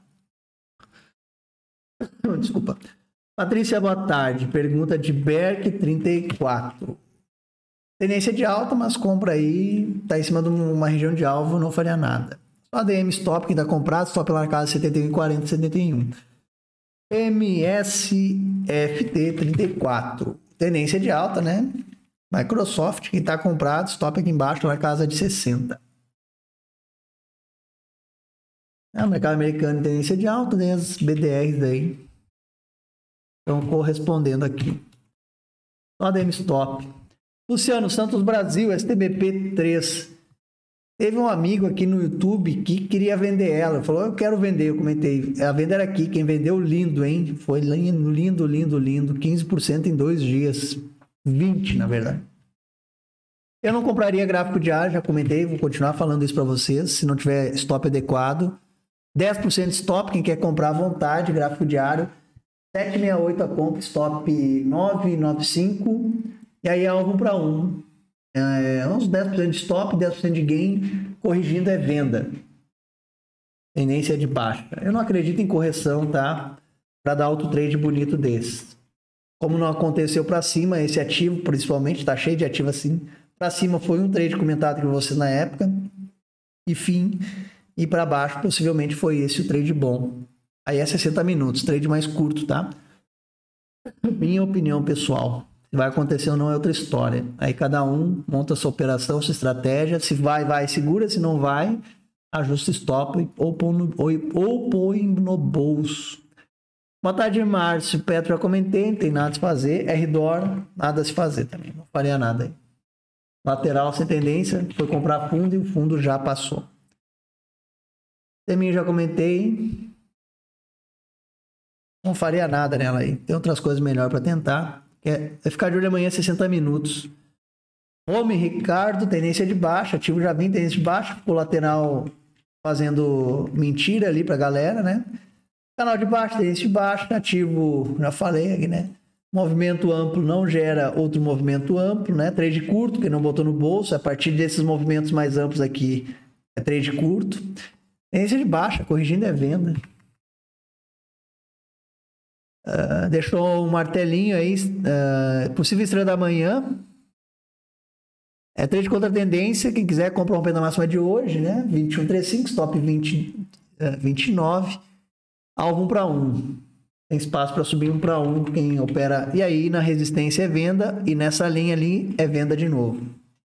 Desculpa. Patrícia, boa tarde. Pergunta de Berk trinta e quatro. Tendência de alta, mas compra aí, tá em cima de uma região de alvo, não faria nada. Só A D M stop, quem tá comprado, stop lá na casa setenta e um e quarenta, setenta e um. M S F T trinta e quatro. Tendência de alta, né? Microsoft, quem tá comprado, stop aqui embaixo, na casa de sessenta. É, o mercado americano tendência de alta, tem as B D Rs aí. Estão correspondendo aqui. Só A D M stop. Luciano Santos Brasil, S T B P três. Teve um amigo aqui no YouTube que queria vender ela. Falou, eu quero vender. Eu comentei. A venda era aqui. Quem vendeu, lindo, hein? Foi lindo, lindo, lindo, lindo. quinze por cento em dois dias. vinte por cento, na verdade. Eu não compraria gráfico diário, já comentei. Vou continuar falando isso para vocês. Se não tiver stop adequado. dez por cento stop. Quem quer comprar à vontade, gráfico diário. sete e sessenta e oito a compra, stop nove e noventa e cinco. E aí alvo para um. É, uns dez por cento de stop, dez por cento de gain, corrigindo é venda. Tendência de baixa. Eu não acredito em correção, tá? Para dar auto trade bonito desse. Como não aconteceu para cima, esse ativo, principalmente, tá cheio de ativo assim. Para cima foi um trade comentado com vocês na época. E fim. E para baixo, possivelmente, foi esse o trade bom. Aí é sessenta minutos, trade mais curto, tá? Minha opinião pessoal. Se vai acontecer ou não é outra história. Aí cada um monta sua operação, sua estratégia. Se vai, vai, segura. Se não vai, ajusta stop ou põe no, ou, ou põe no bolso. Boa tarde, Márcio. Petro, já comentei, não tem nada a se fazer. R D O R, nada a se fazer também. Não faria nada aí. Lateral sem tendência, foi comprar fundo e o fundo já passou. Teminho, já comentei. Não faria nada nela aí. Tem outras coisas melhor para tentar. É ficar de olho amanhã sessenta minutos. Home, Ricardo, tendência de baixa. Ativo já vem, tendência de baixa. O lateral fazendo mentira ali pra galera, né? Canal de baixo, tendência de baixa. Ativo, já falei aqui, né? Movimento amplo não gera outro movimento amplo, né? Trade curto, que não botou no bolso. A partir desses movimentos mais amplos aqui, é trade curto. Tendência de baixa, corrigindo é venda. Uh, deixou um martelinho aí, uh, possível estrela da manhã. É trade contra a tendência. Quem quiser compra rompendo a máxima de hoje, né? vinte e um trinta e cinco, stop vinte, uh, vinte e nove, alvo um para um. Tem espaço para subir um para um. Quem opera. E aí na resistência é venda, e nessa linha ali é venda de novo.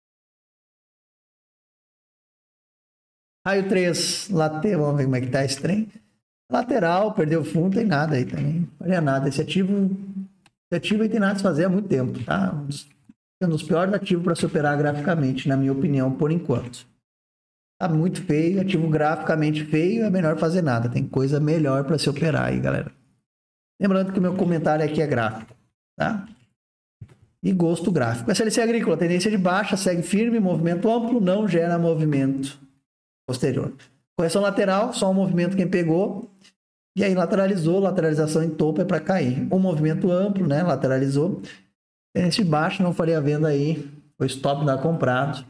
Raio três, lateral, vamos ver como é que tá esse trem. Lateral, perdeu fundo, tem nada aí também. Não faria nada. Esse ativo, esse ativo aí tem nada a se fazer há muito tempo, tá? Um dos, um dos piores ativos para se operar graficamente, na minha opinião, por enquanto. Tá muito feio, ativo graficamente feio, é melhor fazer nada. Tem coisa melhor para se operar aí, galera. Lembrando que o meu comentário aqui é gráfico, tá? E gosto gráfico. S L C Agrícola, tendência de baixa, segue firme, movimento amplo, não gera movimento posterior. Correção lateral, só um movimento quem pegou. E aí lateralizou, lateralização em topo é para cair. Um movimento amplo, né? Lateralizou. Tendência de baixo, não faria venda aí. O stop dá comprado.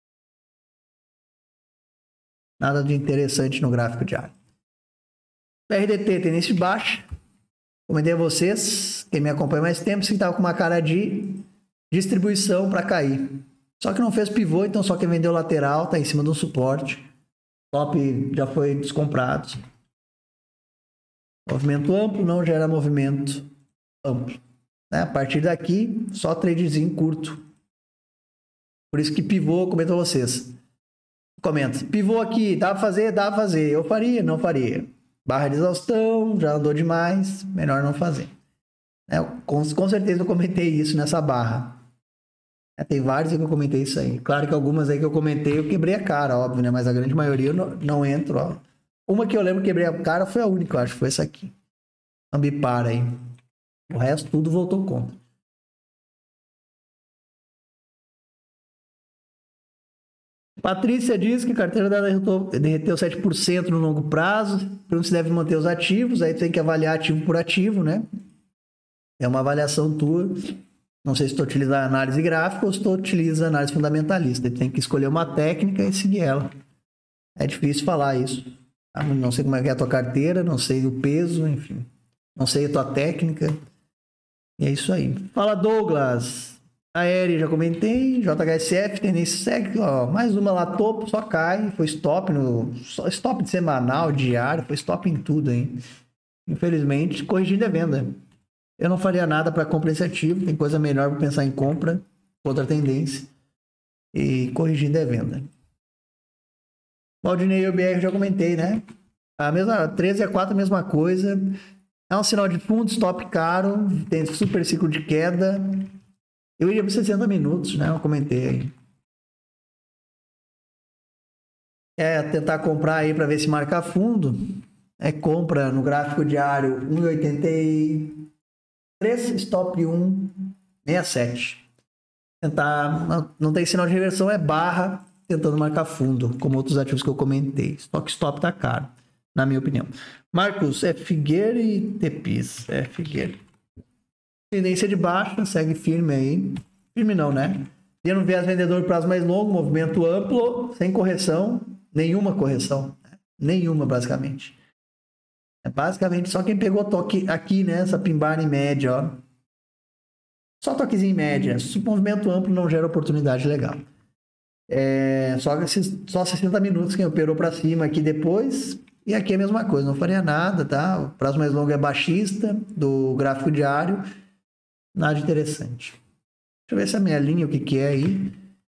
Nada de interessante no gráfico diário. P R D T, tendência de baixa. Comentei a vocês, quem me acompanha mais tempo, se estava com uma cara de distribuição para cair. Só que não fez pivô, então só quem vendeu lateral tá em cima de um suporte. Top já foi descomprado. Movimento amplo não gera movimento amplo. Né? A partir daqui, só tradezinho curto. Por isso que pivô, comento a vocês. Comenta. Pivô aqui, dá pra fazer? Dá pra fazer. Eu faria? Não faria. Barra de exaustão, já andou demais. Melhor não fazer. É, com, com certeza eu comentei isso nessa barra. É, tem vários que eu comentei isso aí. Claro que algumas aí que eu comentei eu quebrei a cara, óbvio, né? Mas a grande maioria eu não, não entro, ó. Uma que eu lembro que quebrei a cara foi a única, eu acho. Foi essa aqui. Ambipar aí. O resto tudo voltou contra. Patrícia diz que a carteira dela derreteu sete por cento no longo prazo. Pergunta se deve manter os ativos. Aí tem que avaliar ativo por ativo, né? É uma avaliação tua. Não sei se tu utiliza análise gráfica ou se tu utiliza análise fundamentalista. Tem que escolher uma técnica e seguir ela. É difícil falar isso. Não sei como é que é a tua carteira, não sei o peso, enfim. Não sei a tua técnica. E é isso aí. Fala, Douglas. A Eri já comentei. J H S F, tendência segue. Ó, mais uma lá, topo, só cai. Foi stop no. Stop de semanal, diário. Foi stop em tudo, hein? Infelizmente, corrigindo a venda. Eu não faria nada para compra esse ativo. Tem coisa melhor para pensar em compra. Outra tendência. E corrigindo a venda. Valdinei e o B R já comentei, né? A mesma, treze a quatro, a mesma coisa. É um sinal de fundo, stop caro. Tem super ciclo de queda. Eu iria para sessenta minutos, né? Eu comentei aí. É tentar comprar aí para ver se marca fundo. É compra no gráfico diário um vírgula oitenta e três, stop um vírgula sessenta e sete. Tentar, não, não tem sinal de reversão, é barra, tentando marcar fundo, como outros ativos que eu comentei. Stock stop tá caro, na minha opinião. Marcos, é Figueira e Tepis. É Figueira. Tendência de baixa, segue firme aí. Firme não, né? Tendo viés vendedor prazo mais longo, movimento amplo, sem correção, nenhuma correção. Nenhuma, basicamente. É basicamente só quem pegou toque aqui, né? Essa pimbar em média, ó. Só toquezinho em média. Se o movimento amplo não gera oportunidade legal. É, só, só sessenta minutos quem operou para cima aqui depois. E aqui é a mesma coisa, não faria nada, tá? O prazo mais longo é baixista do gráfico diário. Nada interessante. Deixa eu ver essa minha linha, o que que é aí.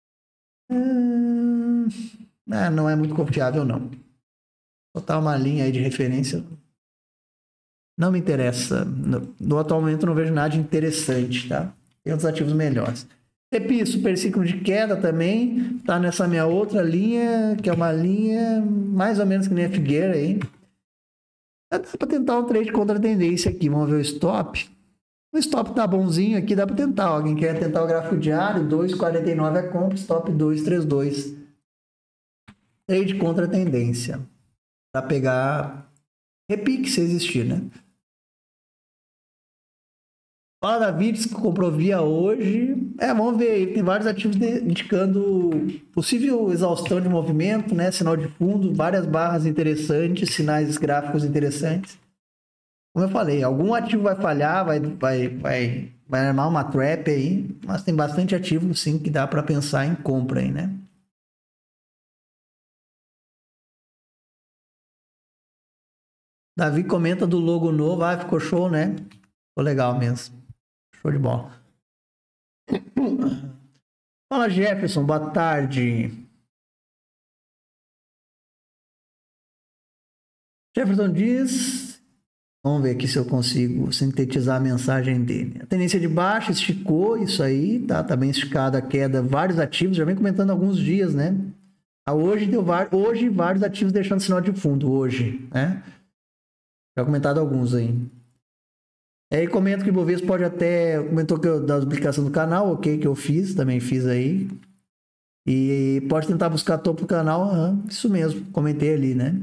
Hum, ah, não é muito confiável, não. Botar uma linha aí de referência. Não me interessa. No, no atual momento não vejo nada de interessante, tá? Tem outros ativos melhores. Tepi, super ciclo de queda também. Tá nessa minha outra linha, que é uma linha mais ou menos que nem a Figueira aí. Dá pra tentar um trade contra a tendência aqui. Vamos ver o stop. O stop tá bonzinho aqui, dá pra tentar. Alguém quer tentar o gráfico diário? dois vírgula quarenta e nove é compra, stop dois vírgula trinta e dois. Trade contra a tendência. Pra pegar repique se existir, né? Fala da Vips que comprou via hoje. É, vamos ver aí. Tem vários ativos indicando possível exaustão de movimento, né? Sinal de fundo, várias barras interessantes, sinais gráficos interessantes. Como eu falei, algum ativo vai falhar, vai, vai, vai, vai armar uma trap aí, mas tem bastante ativo sim que dá para pensar em compra aí, né? Davi comenta do logo novo, ah, ficou show, né? Ficou legal mesmo. Show de bola. Fala, Jefferson, boa tarde. Jefferson diz... Vamos ver aqui se eu consigo sintetizar a mensagem dele. A tendência de baixa esticou, isso aí, tá, tá bem esticada a queda. Vários ativos, já vem comentando há alguns dias, né? Hoje, deu hoje vários ativos deixando sinal de fundo, hoje, né? Já comentado alguns aí. Aí comento que o Ibovespa pode até... Comentou que eu, da duplicação do canal, ok, que eu fiz, também fiz aí. E pode tentar buscar topo do canal, uhum, isso mesmo, comentei ali, né?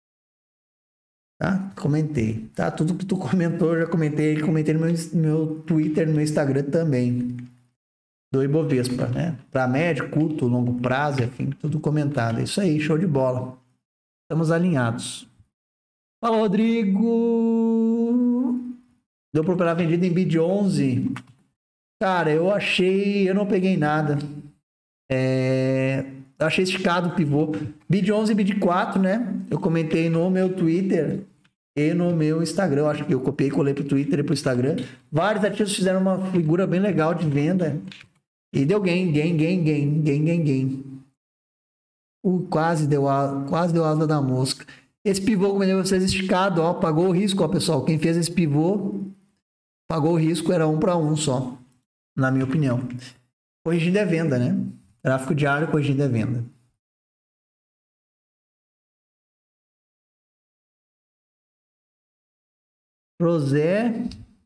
Tá? Comentei. Tá? Tudo que tu comentou, eu já comentei. Comentei no meu, meu Twitter, no meu Instagram também. Do Ibovespa, né? Para médio, curto, longo prazo, enfim, tudo comentado. É isso aí, show de bola. Estamos alinhados. Fala, Rodrigo! Deu para operar vendida em bid onze. Cara, eu achei... Eu não peguei nada. É, eu achei esticado o pivô. B I D onze e B I D quatro, né? Eu comentei no meu Twitter e no meu Instagram. Eu acho que eu copiei e colei pro Twitter e pro Instagram. Vários ativos fizeram uma figura bem legal de venda. E deu gain, gain, gain, gain, gain, gain, gain. Uh, quase deu a, quase deu asa da mosca. Esse pivô, como eu disse vocês, esticado, ó, pagou o risco, ó, pessoal. Quem fez esse pivô pagou o risco, era um para um só, na minha opinião. Corrigindo é venda, né? Gráfico diário, corrigindo é venda. Rosé.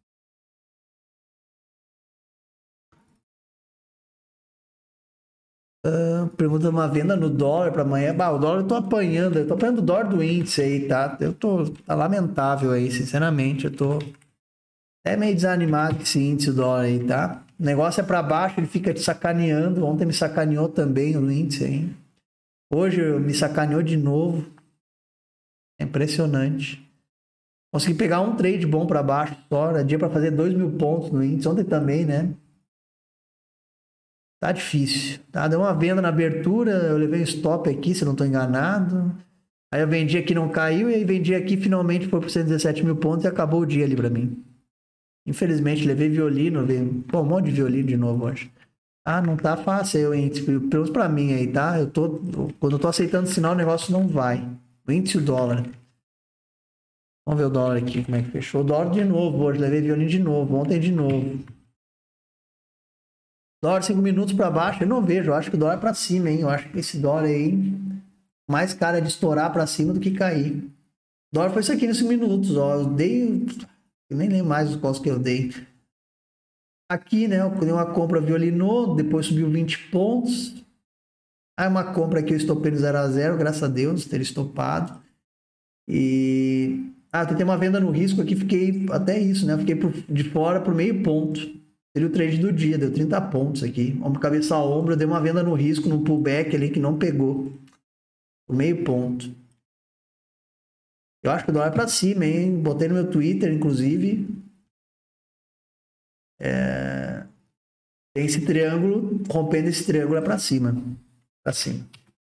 Uh, pergunta uma venda no dólar para amanhã. Bah, o dólar eu tô apanhando, eu tô apanhando o dólar do índice aí, tá? Eu tô, tá lamentável aí, sinceramente, eu tô até meio desanimado com esse índice do dólar aí, tá? O negócio é para baixo, ele fica te sacaneando. Ontem me sacaneou também o índice aí. Hoje me sacaneou de novo. É impressionante. Consegui pegar um trade bom para baixo só. Era dia para fazer dois mil pontos no índice. Ontem também, né? Tá difícil. Tá? Deu uma venda na abertura. Eu levei um stop aqui, se não tô enganado. Aí eu vendi aqui, não caiu. E aí vendi aqui, finalmente foi por cento e dezessete mil pontos e acabou o dia ali para mim. Infelizmente, levei violino. Levei... Pô, um monte de violino de novo hoje. Ah, não tá fácil aí o índice. Pelo menos pra mim aí, tá? Eu tô... Quando eu tô aceitando sinal, o negócio não vai. O índice e o dólar. Vamos ver o dólar aqui, como é que fechou. O dólar de novo hoje, levei violino de novo, ontem de novo. Dólar cinco minutos para baixo, eu não vejo, eu acho que o dólar é para cima, hein? Eu acho que esse dólar aí, mais cara de estourar para cima do que cair. O dólar foi isso aqui nos cinco minutos, ó. Eu dei, eu nem lembro mais os quais que eu dei. Aqui, né, eu dei uma compra violinou, depois subiu vinte pontos. Aí uma compra aqui eu estopei no zero a zero, graças a Deus, ter estopado. E... Ah, tentei uma venda no risco aqui, fiquei até isso, né? Fiquei por, de fora por meio ponto. Seria o trade do dia, deu trinta pontos aqui. Ombro, cabeça a ombro, eu dei uma venda no risco, num pullback ali que não pegou. Por meio ponto. Eu acho que o dólar é pra cima, hein? Botei no meu Twitter, inclusive. É... Tem esse triângulo, rompendo esse triângulo é pra cima. Pra cima.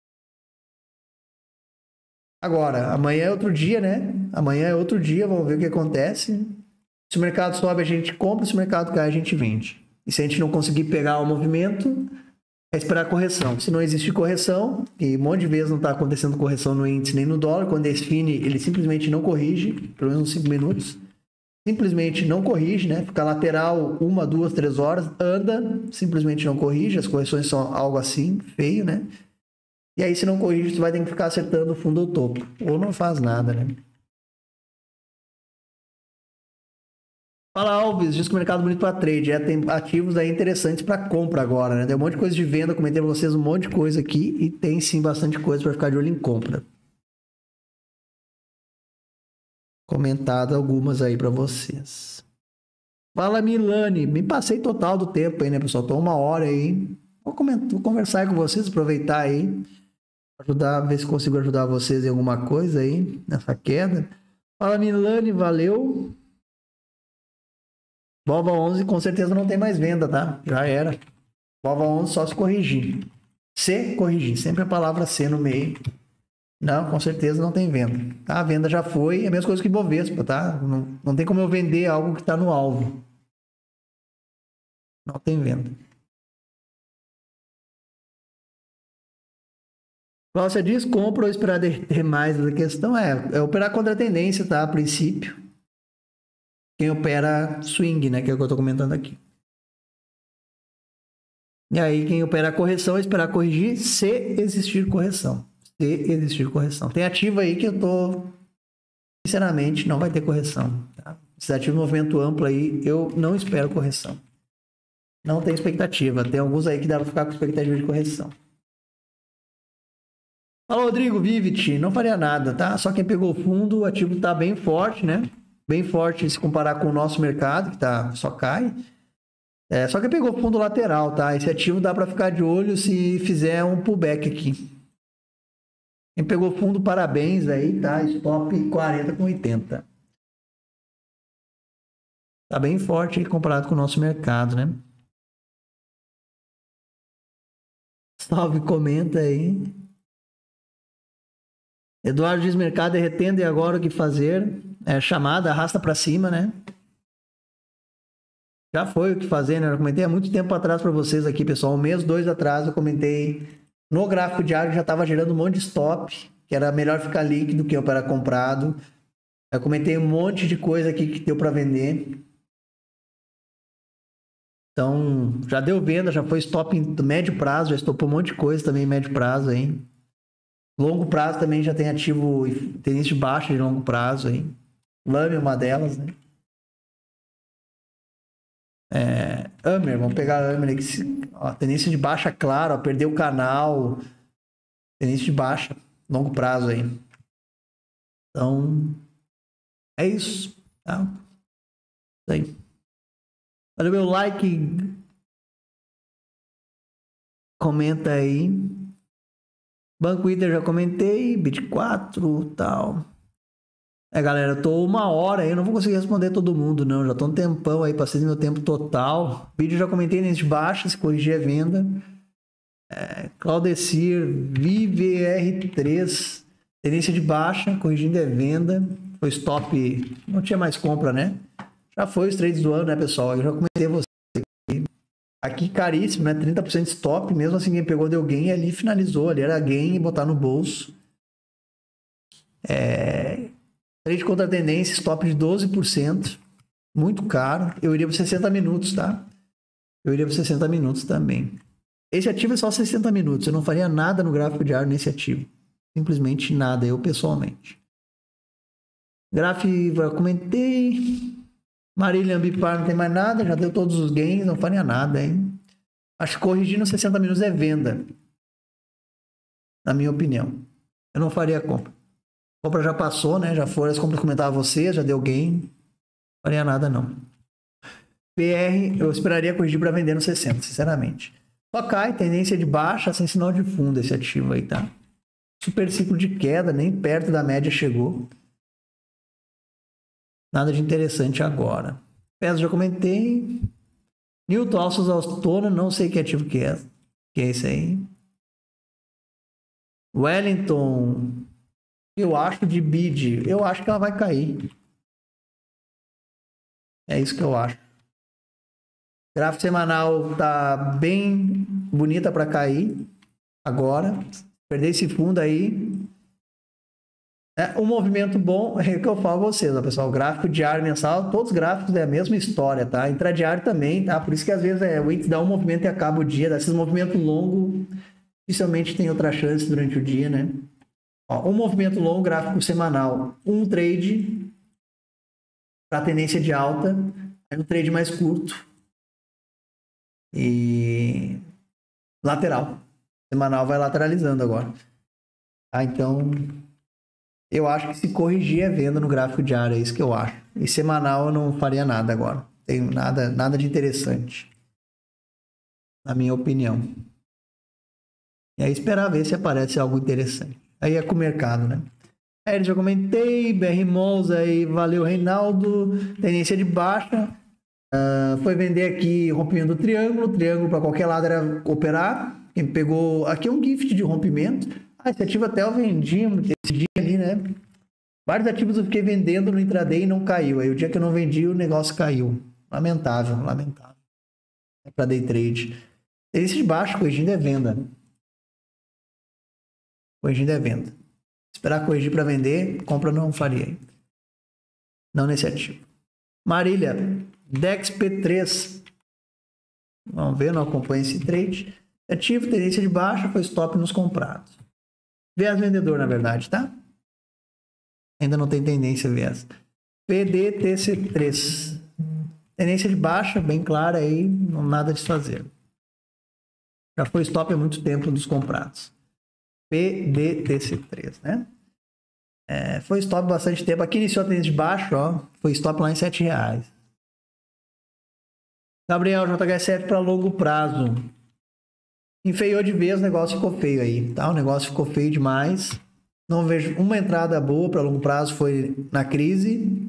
Agora, amanhã é outro dia, né? Amanhã é outro dia, vamos ver o que acontece. Se o mercado sobe, a gente compra, se o mercado cai, a gente vende. E se a gente não conseguir pegar o movimento, é esperar a correção. Se não existe correção, e um monte de vezes não está acontecendo correção no índice nem no dólar, quando define, ele simplesmente não corrige, pelo menos uns cinco minutos. Simplesmente não corrige, né? Fica lateral uma, duas, três horas, anda, simplesmente não corrige. As correções são algo assim, feio, né? E aí, se não corrige, você vai ter que ficar acertando o fundo ou topo. Ou não faz nada, né? Fala, Alves, diz que o mercado bonito para trade. É, tem ativos aí interessantes para compra agora, né? Tem um monte de coisa de venda, comentei para vocês um monte de coisa aqui e tem sim bastante coisa para ficar de olho em compra. Comentado algumas aí para vocês. Fala, Milani. Me passei total do tempo aí, né, pessoal? Tô uma hora aí. Vou, comentar, vou conversar aí com vocês, aproveitar aí. Ajudar, ver se consigo ajudar vocês em alguma coisa aí, nessa queda. Fala, Milani, valeu. Volva onze com certeza não tem mais venda, tá? Já era. Volva onze só se corrigir. Se corrigir, sempre a palavra C no meio. Não, com certeza não tem venda. Tá? A venda já foi, é a mesma coisa que Bovespa, tá? Não, não tem como eu vender algo que está no alvo. Não tem venda. Você diz, compra ou esperar derreter mais? A questão é, é operar contra a tendência, tá? A princípio. Quem opera swing, né? Que é o que eu tô comentando aqui. E aí, quem opera correção, é esperar corrigir se existir correção. Se existir correção. Tem ativo aí que eu tô... Sinceramente, não vai ter correção. Tá? Se ativo movimento amplo aí, eu não espero correção. Não tem expectativa. Tem alguns aí que dá pra ficar com expectativa de correção. Fala, Rodrigo, Vivit, não faria nada, tá? Só quem pegou fundo, o ativo tá bem forte, né? Bem forte se comparar com o nosso mercado, que tá, só cai. É, só quem pegou fundo lateral, tá? Esse ativo dá para ficar de olho se fizer um pullback aqui. Quem pegou fundo, parabéns aí, tá? Stop quarenta com oitenta. Tá bem forte aí comparado com o nosso mercado, né? Salve, comenta aí. Eduardo diz: mercado derretendo e agora o que fazer? É chamada, arrasta para cima, né? Já foi o que fazer, né? Eu comentei há muito tempo atrás para vocês aqui, pessoal. Um mês, dois atrás, eu comentei no gráfico diário já estava gerando um monte de stop, que era melhor ficar líquido que operar comprado. Eu comentei um monte de coisa aqui que deu para vender. Então, já deu venda, já foi stop em médio prazo, já estopou um monte de coisa também em médio prazo, hein? Longo prazo também já tem ativo, tendência de baixa de longo prazo, hein? Lame é uma delas, né? É, Amer, vamos pegar a Amer aqui. Ó, tendência de baixa, claro, ó, perdeu o canal. Tendência de baixa, longo prazo aí. Então, é isso, tá? Isso aí. Olha o meu like. Comenta aí. Banco Inter já comentei. Bit quatro, tal. É, galera, eu tô uma hora aí, eu não vou conseguir responder todo mundo, não. Já tô um tempão aí, passei do meu tempo total. Vídeo já comentei nesse de baixa, se corrigir a venda. É, Claudecir, Vive R três, tendência de baixa, corrigindo a venda. Foi stop, não tinha mais compra, né? Já foi os trades do ano, né, pessoal? Eu já comentei você aqui. Aqui caríssimo, né? trinta por cento stop, mesmo assim quem pegou deu gain e ali finalizou. Ali era gain e botar no bolso. É... Trade contra tendência, stop de doze por cento. Muito caro. Eu iria para sessenta minutos, tá? Eu iria para sessenta minutos também. Esse ativo é só sessenta minutos. Eu não faria nada no gráfico diário nesse ativo. Simplesmente nada, eu pessoalmente. Gráfico, eu comentei. Marília Ambipar não tem mais nada. Já deu todos os gains, não faria nada, hein? Acho que corrigindo sessenta minutos é venda. Na minha opinião. Eu não faria compra. A compra já passou, né? Já foram as compras que comentava você, já deu gain. Não faria nada, não. P R, eu esperaria corrigir para vender no sessenta, sinceramente. Só cai, tendência de baixa, sem sinal de fundo esse ativo aí, tá? Super ciclo de queda, nem perto da média chegou. Nada de interessante agora. Peso já comentei. Newton Alços Autônomo, não sei que ativo que é. Que é esse aí. Wellington, eu acho de bid. Eu acho que ela vai cair. É isso que eu acho. Gráfico semanal tá bem bonita para cair. Agora, perder esse fundo aí. É um movimento bom, é o que eu falo a vocês, ó, pessoal. Gráfico diário, mensal, todos os gráficos é a mesma história, tá? Intradiário também, tá? Por isso que às vezes é, o índice dá um movimento e acaba o dia. Esses movimentos longos, dificilmente tem outra chance durante o dia, né? Ó, um movimento longo, gráfico semanal. Um trade para tendência de alta, aí um trade mais curto. E lateral. Semanal vai lateralizando agora. Ah, então, eu acho que se corrigir é venda no gráfico diário, é isso que eu acho. E semanal eu não faria nada agora. Não tem nada, nada de interessante. Na minha opinião. E aí esperar ver se aparece algo interessante. Aí é com o mercado, né? Aí já comentei, B R Malls aí, valeu Reinaldo. Tendência de baixa. Uh, foi vender aqui rompimento do triângulo. Triângulo para qualquer lado era operar. Quem pegou... Aqui é um gift de rompimento. Ah, esse ativo até eu vendi esse dia ali, né? Vários ativos eu fiquei vendendo no intraday e não caiu. Aí o dia que eu não vendi, o negócio caiu. Lamentável, lamentável. É para day trade. Tendência de baixo, corrigindo é venda. Corrigindo é venda. Esperar corrigir para vender, compra não faria. Não nesse ativo. Marília, Dex P três. Vamos ver, não acompanha esse trade. Ativo, tendência de baixa, foi stop nos comprados. Viés vendedor, na verdade, tá? Ainda não tem tendência viés. P D T C três. Tendência de baixa, bem clara aí, não nada de fazer. Já foi stop há muito tempo dos comprados. P D T C três, né? É, foi stop bastante tempo. Aqui iniciou a tendência de baixo, ó. Foi stop lá em sete reais. Gabriel, J H S F para longo prazo. Enfeiou de vez, o negócio ficou feio aí, tá? O negócio ficou feio demais. Não vejo uma entrada boa para longo prazo, foi na crise.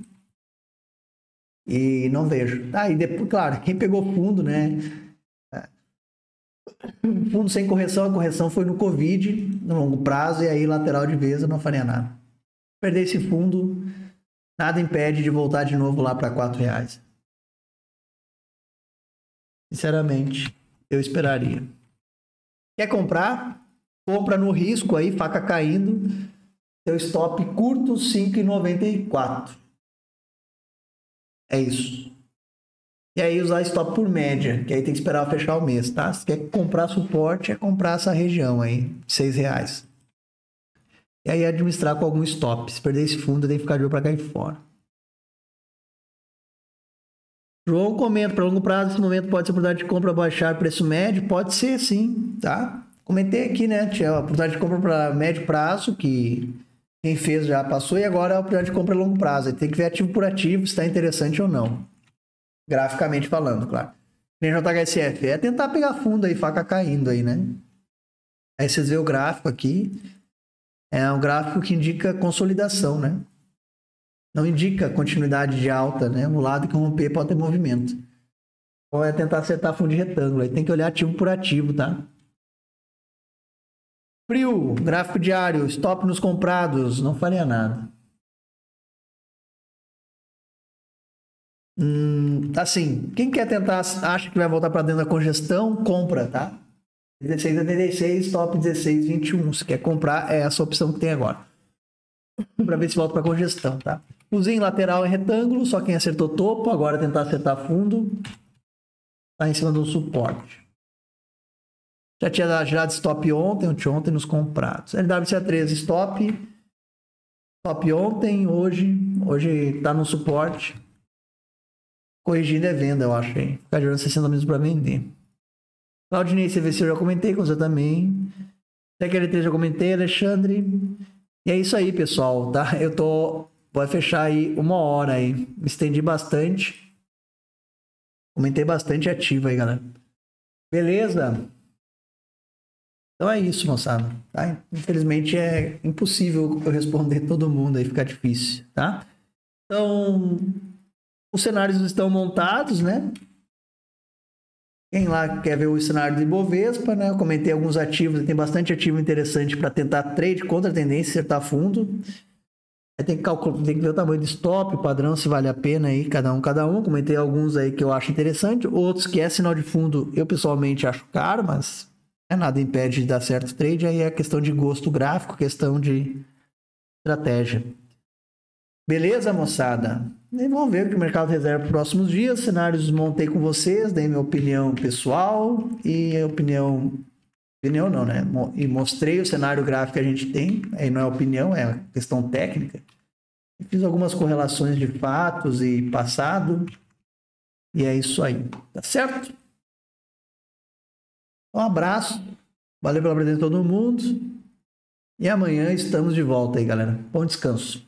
E não vejo. Tá, e depois, claro, quem pegou fundo, né? Fundo sem correção, a correção foi no Covid, no longo prazo, e aí lateral de vez eu não faria nada. Perder esse fundo, nada impede de voltar de novo lá para quatro reais. Sinceramente, eu esperaria. Quer comprar? Compra no risco aí, faca caindo. Seu stop curto, cinco e noventa e quatro. É isso. E aí usar stop por média, que aí tem que esperar fechar o mês, tá? Se quer comprar suporte, é comprar essa região aí, seis reais. E aí administrar com algum stop. Se perder esse fundo, tem que ficar de olho para cair fora. João comenta, para longo prazo, esse momento pode ser oportunidade de compra baixar preço médio? Pode ser, sim, tá? Comentei aqui, né? Tinha a oportunidade de compra para médio prazo, que quem fez já passou, e agora é a oportunidade de compra a longo prazo. Tem que ver ativo por ativo, se está interessante ou não. Graficamente falando, claro. Nem J H S F. É tentar pegar fundo aí, faca caindo aí, né? Aí vocês vê o gráfico aqui. É um gráfico que indica consolidação, né? Não indica continuidade de alta, né? O lado que romper pode ter movimento. Então é tentar acertar fundo de retângulo. Aí tem que olhar ativo por ativo, tá? Frio, gráfico diário, stop nos comprados, não faria nada. Hum, assim, quem quer tentar, acha que vai voltar para dentro da congestão, compra, tá? dezesseis oitenta e seis, stop dezesseis vinte e um. Se quer comprar, é essa opção que tem agora. Para ver se volta para congestão, tá? Usinho lateral em retângulo, só quem acertou topo, agora tentar acertar fundo. Tá em cima do suporte. Já tinha gerado stop ontem, ontem nos comprados. L W C A treze stop. Stop ontem, hoje. Hoje tá no suporte. Corrigindo é venda, eu acho. Hein? Ficar gerando sessenta minutos para vender. Claudinei C V C eu já comentei com você também. T Q L três já comentei, Alexandre. E é isso aí, pessoal, tá? Eu tô... Vai fechar aí uma hora aí. Me estendi bastante. Comentei bastante ativo aí, galera. Beleza? Então é isso, moçada. Tá? Infelizmente é impossível eu responder todo mundo aí, fica difícil, tá? Então, os cenários estão montados, né? Quem lá quer ver o cenário de Ibovespa, né? Eu comentei alguns ativos, tem bastante ativo interessante para tentar trade contra a tendência, acertar fundo. Aí tem que calcular, tem que ver o tamanho do stop, o padrão, se vale a pena aí, cada um, cada um. Comentei alguns aí que eu acho interessante, outros que é sinal de fundo, eu pessoalmente acho caro, mas é nada impede de dar certo trade, aí é questão de gosto gráfico, questão de estratégia. Beleza, moçada? E vamos ver o que o mercado reserva para os próximos dias. Cenários montei com vocês, dei minha opinião pessoal e a opinião... Opinião não, né? E mostrei o cenário gráfico que a gente tem. Aí não é opinião, é questão técnica. E fiz algumas correlações de fatos e passado. E é isso aí. Tá certo? Um abraço. Valeu pela presença de todo mundo. E amanhã estamos de volta aí, galera. Bom descanso.